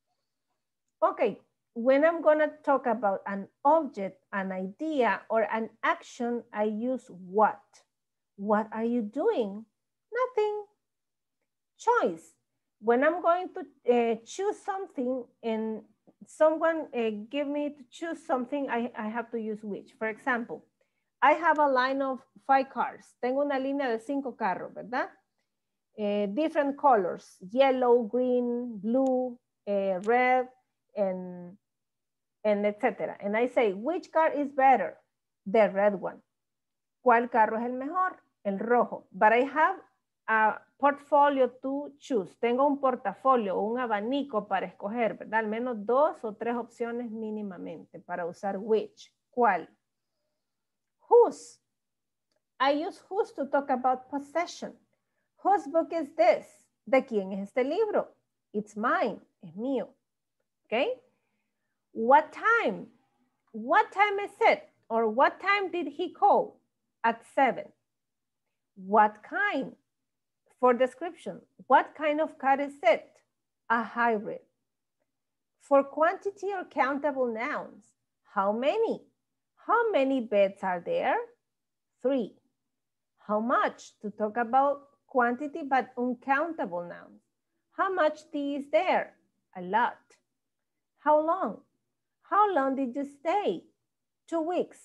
Okay, when I'm going to talk about an object, an idea, or an action, I use what. What are you doing? Nothing. Choice. When I'm going to uh, choose something and someone uh, give me to choose something, I, I have to use which. For example, I have a line of five cars. Tengo una línea de cinco carros, ¿verdad? Uh, different colors, yellow, green, blue, uh, red, and, and et cetera. And I say, which car is better? The red one. ¿Cuál carro es el mejor? El rojo. But I have a portfolio to choose. Tengo un portafolio o un abanico para escoger, ¿verdad? Al menos dos o tres opciones mínimamente para usar which. ¿Cuál? Whose. I use whose to talk about possession. Whose book is this? ¿De quién es este libro? It's mine. Es mío. Okay? What time? What time is it? Or what time did he call? At seven. What kind? For description, what kind of car is it? A hybrid. For quantity or countable nouns, how many? How many beds are there? Three. How much? To talk about quantity but uncountable nouns. How much tea is there? A lot. How long? How long did you stay? Two weeks.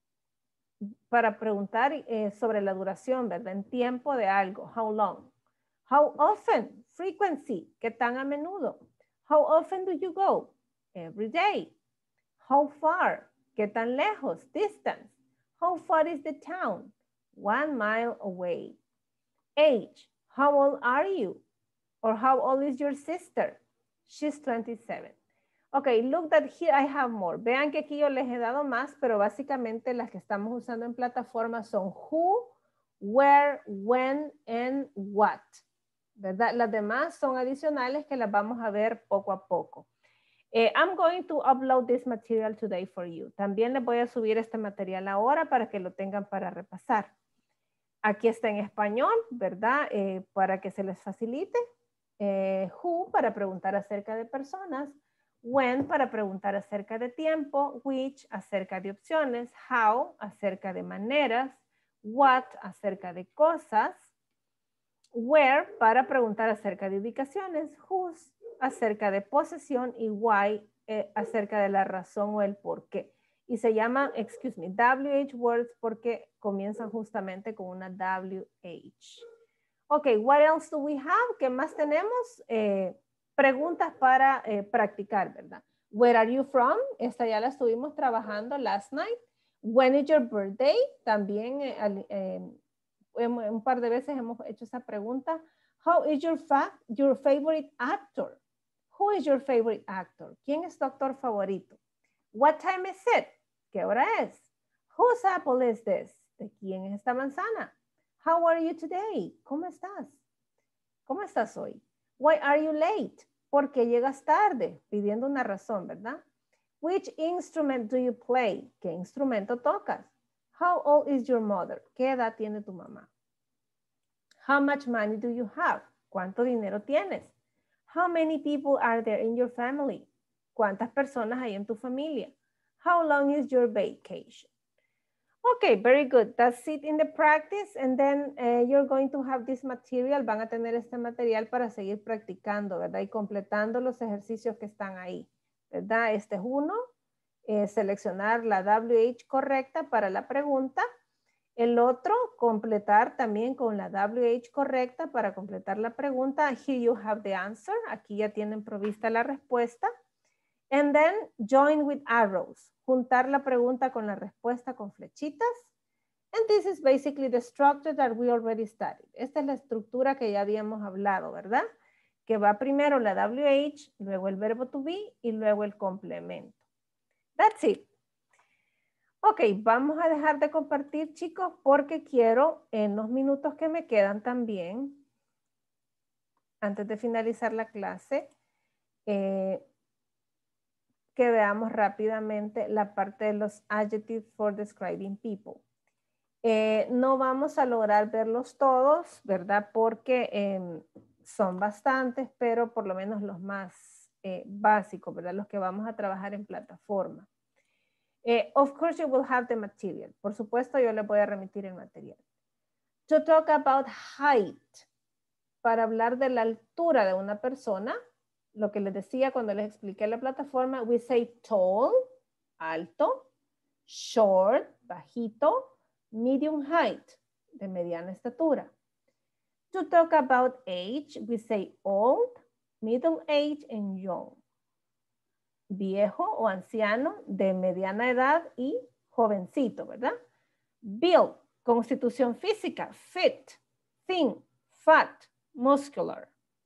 Para preguntar eh, sobre la duración, ¿verdad? En tiempo de algo. How long? How often? Frequency. ¿Qué tan a menudo? How often do you go? Every day. How far? ¿Qué tan lejos? Distance. How far is the town? One mile away. Age. How old are you? Or how old is your sister? She's twenty-seven. Ok, look that here I have more. Vean que aquí yo les he dado más, pero básicamente las que estamos usando en plataforma son who, where, when, and what. ¿Verdad? Las demás son adicionales que las vamos a ver poco a poco. Eh, I'm going to upload this material today for you. También les voy a subir este material ahora para que lo tengan para repasar. Aquí está en español, ¿verdad? Eh, para que se les facilite. Eh, who, para preguntar acerca de personas. When, para preguntar acerca de tiempo. Which, acerca de opciones. How, acerca de maneras. What, acerca de cosas. Where, para preguntar acerca de ubicaciones. Whose, acerca de posesión. Y why, eh, acerca de la razón o el por qué. Y se llaman, excuse me, W H words porque comienzan justamente con una W H. Ok, what else do we have? ¿Qué más tenemos? Eh, preguntas para eh, practicar, ¿verdad? Where are you from? Esta ya la estuvimos trabajando last night. When is your birthday? También eh, eh, un par de veces hemos hecho esa pregunta. How is your, fa your favorite actor? Who is your favorite actor? ¿Quién es tu actor favorito? What time is it? ¿Qué hora es? Whose apple is this? ¿De quién es esta manzana? How are you today? ¿Cómo estás? ¿Cómo estás hoy? Why are you late? ¿Por qué llegas tarde? Pidiendo una razón, ¿verdad? Which instrument do you play? ¿Qué instrumento tocas? How old is your mother? ¿Qué edad tiene tu mamá? How much money do you have? ¿Cuánto dinero tienes? How many people are there in your family? ¿Cuántas personas hay en tu familia? How long is your vacation? Okay, very good. That's it in the practice. And then uh, you're going to have this material. Van a tener este material para seguir practicando, ¿verdad? Y completando los ejercicios que están ahí, ¿verdad? Este es uno. Eh, seleccionar la W H correcta para la pregunta. El otro, completar también con la W H correcta para completar la pregunta. Here you have the answer. Aquí ya tienen provista la respuesta. And then join with arrows. Juntar la pregunta con la respuesta con flechitas. And this is basically the structure that we already studied. Esta es la estructura que ya habíamos hablado, ¿verdad? Que va primero la W H, luego el verbo to be y luego el complemento. That's it. Ok, vamos a dejar de compartir, chicos, porque quiero en los minutos que me quedan también, antes de finalizar la clase, eh, que veamos rápidamente la parte de los adjectives for describing people. Eh, no vamos a lograr verlos todos, ¿verdad? Porque eh, son bastantes, pero por lo menos los más eh, básicos, ¿verdad? Los que vamos a trabajar en plataforma. Eh, of course, you will have the material. Por supuesto, yo les voy a remitir el material. To talk about height. Para hablar de la altura de una persona, lo que les decía cuando les expliqué la plataforma, we say tall, alto, short, bajito, medium height, de mediana estatura. To talk about age, we say old, middle age, and young. Viejo o anciano, de mediana edad y jovencito, ¿verdad? Build, constitución física, fit, thin, fat, muscular.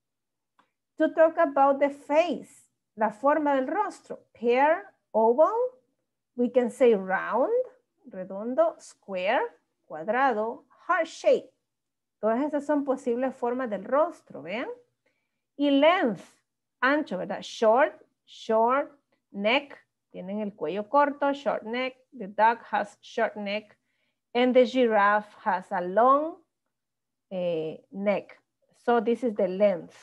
To talk about the face, la forma del rostro, pear, oval, we can say round, redondo, square, cuadrado, heart shape. Todas esas son posibles formas del rostro, ¿vean? Y length, ancho, ¿verdad? Short, short, neck, tienen el cuello corto, short neck. The dog has short neck. And the giraffe has a long uh, neck. So this is the length.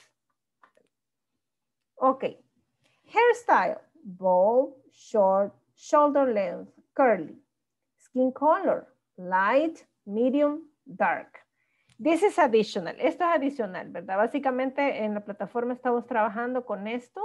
Okay. Hairstyle, bold, short, shoulder length, curly. Skin color, light, medium, dark. This is additional. Esto es adicional, ¿verdad? Básicamente en la plataforma estamos trabajando con estos.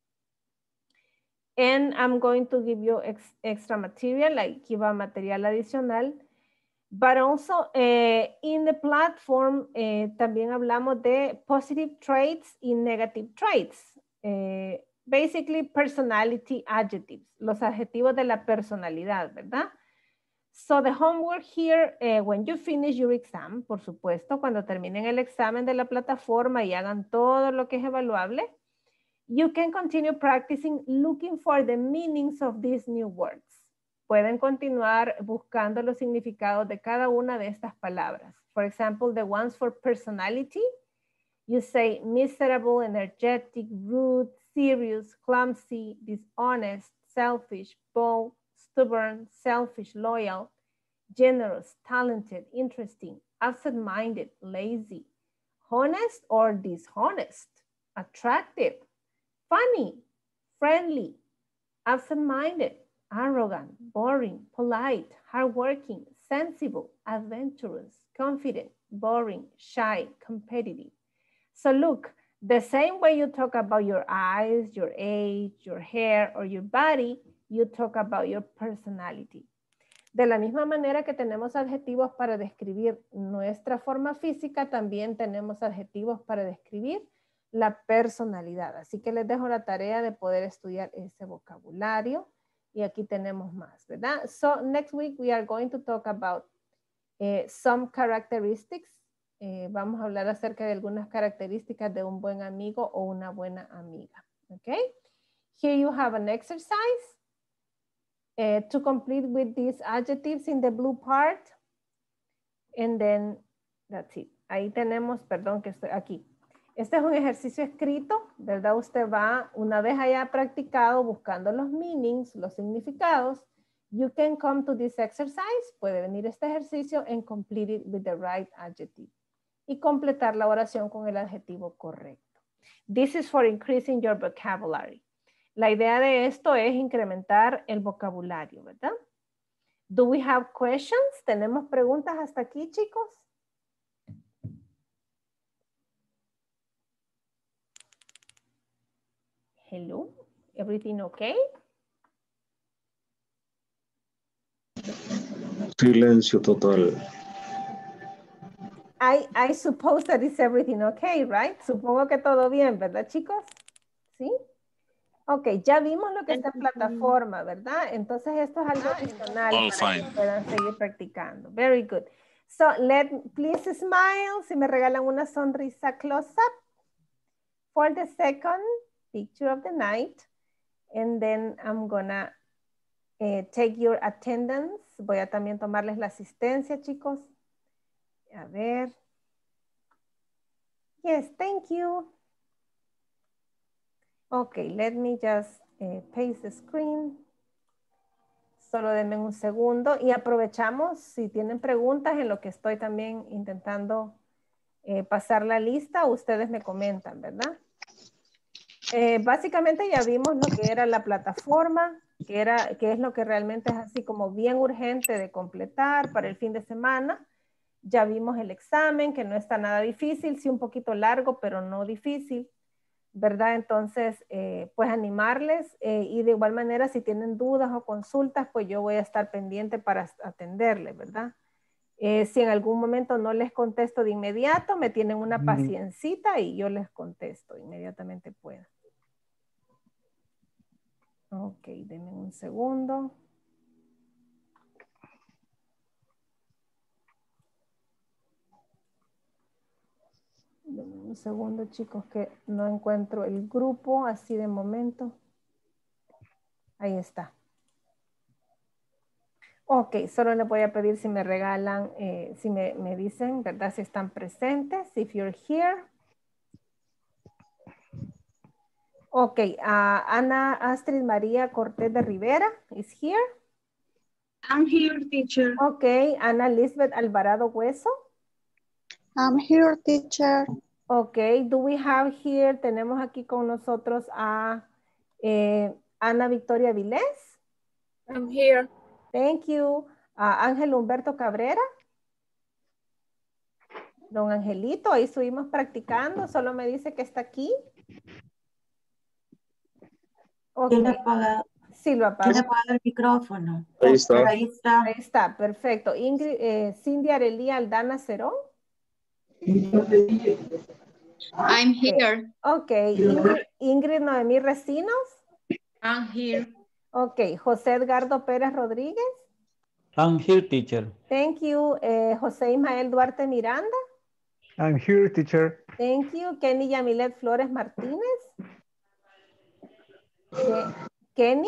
And I'm going to give you ex extra material, like give a material adicional. But also uh, in the platform uh, también hablamos de positive traits y negative traits. Uh, basically personality adjectives, los adjetivos de la personalidad, ¿verdad? So the homework here, uh, when you finish your exam, por supuesto, cuando terminen el examen de la plataforma y hagan todo lo que es evaluable, you can continue practicing looking for the meanings of these new words. Pueden continuar buscando los significados de cada una de estas palabras. For example, the ones for personality, you say miserable, energetic, rude, serious, clumsy, dishonest, selfish, bold, stubborn, selfish, loyal, generous, talented, interesting, absent-minded, lazy, honest or dishonest, attractive, funny, friendly, absent-minded, arrogant, boring, polite, hardworking, sensible, adventurous, confident, boring, shy, competitive. So look, the same way you talk about your eyes, your age, your hair, or your body, you talk about your personality. De la misma manera que tenemos adjetivos para describir nuestra forma física, también tenemos adjetivos para describir la personalidad. Así que les dejo la tarea de poder estudiar ese vocabulario. Y aquí tenemos más, ¿verdad? So next week we are going to talk about uh, some characteristics. Eh, vamos a hablar acerca de algunas características de un buen amigo o una buena amiga. Okay? Here you have an exercise uh, to complete with these adjectives in the blue part. And then that's it. Ahí tenemos, perdón que estoy aquí. Este es un ejercicio escrito, ¿verdad? Usted va, una vez haya practicado buscando los meanings, los significados, you can come to this exercise, puede venir este ejercicio and complete it with the right adjective. Y completar la oración con el adjetivo correcto. This is for increasing your vocabulary. La idea de esto es incrementar el vocabulario, ¿verdad? Do we have questions? ¿Tenemos preguntas hasta aquí, chicos? Hello, everything okay? Silencio total. I, I suppose that it's everything okay, right? Supongo que todo bien, ¿verdad, chicos? ¿Sí? Ok, ya vimos lo que está en plataforma, ¿verdad? Entonces esto es algo adicional All para fine. que puedan seguir practicando. Very good. So, let, please smile. Si me regalan una sonrisa close up for the second picture of the night. And then I'm gonna uh, take your attendance. Voy a también tomarles la asistencia, chicos. A ver. Yes, thank you. Okay, let me just uh, paste the screen. Solo denme un segundo y aprovechamos si tienen preguntas en lo que estoy también intentando eh, pasar la lista, ustedes me comentan, ¿verdad? Eh, básicamente ya vimos lo que era la plataforma, que, era, que es lo que realmente es así como bien urgente de completar para el fin de semana. Ya vimos el examen, que no está nada difícil, sí un poquito largo, pero no difícil, ¿verdad? Entonces, eh, pues animarles eh, y de igual manera si tienen dudas o consultas, pues yo voy a estar pendiente para atenderles, ¿verdad? Eh, si en algún momento no les contesto de inmediato, me tienen una paciencita y yo les contesto inmediatamente puedo. Ok, denme un segundo. Denme un segundo, chicos, que no encuentro el grupo así de momento. Ahí está. Ok, solo les voy a pedir si me regalan, eh, si me, me dicen, ¿verdad? Si están presentes, if you're here. Ok, uh, Ana Astrid María Cortés de Rivera is here. I'm here, teacher. Ok, Ana Lisbeth Alvarado Hueso. I'm here, teacher. Ok, do we have here, tenemos aquí con nosotros a eh, Ana Victoria Vilés. I'm here. Thank you. Uh, Ángel Humberto Cabrera. Don Angelito, ahí estuvimos practicando, solo me dice que está aquí. Okay. ¿Tiene apagado? Sí, lo apagó. ¿Tiene apagado el micrófono? Ahí está. Pero ahí está. Ahí está, perfecto. Ingrid, eh, Cindy Arelía Aldana Cerón. I'm here. Ok, Ingrid, Ingrid Noemí Recinos. I'm here. Ok, José Edgardo Pérez Rodríguez. I'm here, teacher. Thank you. Eh, José Ismael Duarte Miranda. I'm here, teacher. Thank you. Kenny Yamilet Flores Martínez. Ke- Kenny.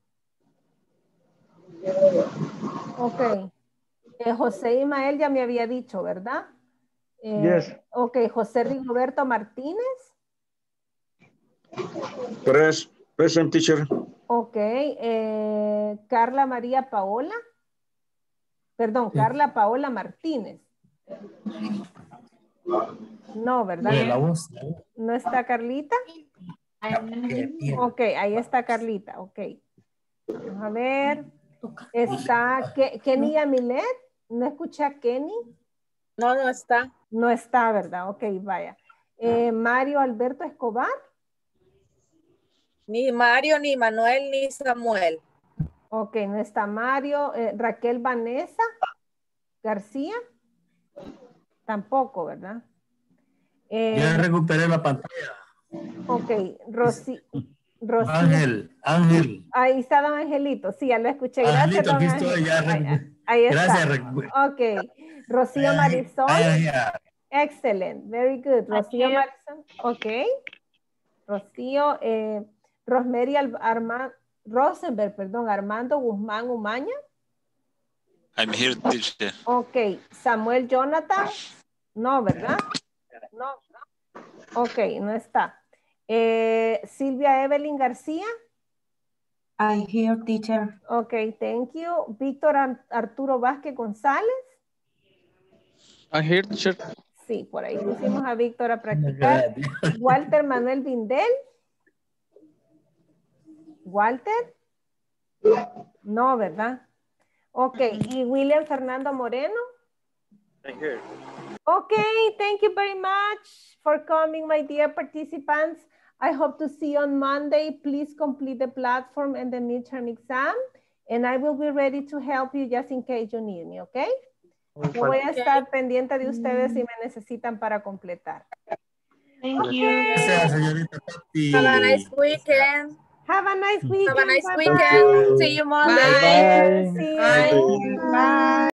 Ok. Eh, José Ismael ya me había dicho, ¿verdad? Eh, Yes. Ok, José Rigoberto Martínez. Pres present, teacher. Ok. eh, Carla María Paola. Perdón, Carla Paola Martínez. No, ¿verdad? Oye, la voz. ¿No está Carlita? Ok, ahí está Carlita, ok. Vamos a ver. Está Ke- Kenny Yamilet. ¿No escuché a Kenny? No, no está. No está, ¿verdad? Ok, vaya. Eh, Mario Alberto Escobar. Ni Mario, ni Manuel, ni Samuel. Ok, no está Mario. Eh, Raquel Vanessa García. Tampoco, ¿verdad? Eh, Ya recuperé la pantalla. ok, Rosy, Rocío. Ángel, Ángel. Ahí está don Angelito. Sí, ya lo escuché. Gracias, Angelito, don aquí estoy, Ángel. ya Ahí, recuperé. ahí está. Gracias, recu- Ok. Rocío Ay, Marisol. ay, ay. Excellent. Very good. Rocío Marisol. Ok. Rocío. Eh, Rosemary Al- Arma- Rosenberg, perdón, Armando Guzmán Umaña. I'm here, teacher. Ok. Samuel Jonathan. No, ¿verdad? No. Ok, no está. Eh, Silvia Evelyn García. I'm here, teacher. Ok, thank you. Víctor Ar- Arturo Vázquez González. I'm here, teacher. Sí, por ahí pusimos a Víctor a practicar. Walter Manuel Vindel. Walter. No, ¿verdad? Ok, y William Fernando Moreno. I'm here. Okay, thank you very much for coming, my dear participants. I hope to see you on Monday. Please complete the platform and the midterm exam, and I will be ready to help you just in case you need me, okay? Yo voy a estar pendiente de ustedes si me necesitan para completar. Thank Okay. you. Gracias, señorita Pati. Have a nice weekend. Have a nice weekend. Have a nice Bye-bye. weekend. See you Monday. Bye. See you. Bye. Bye.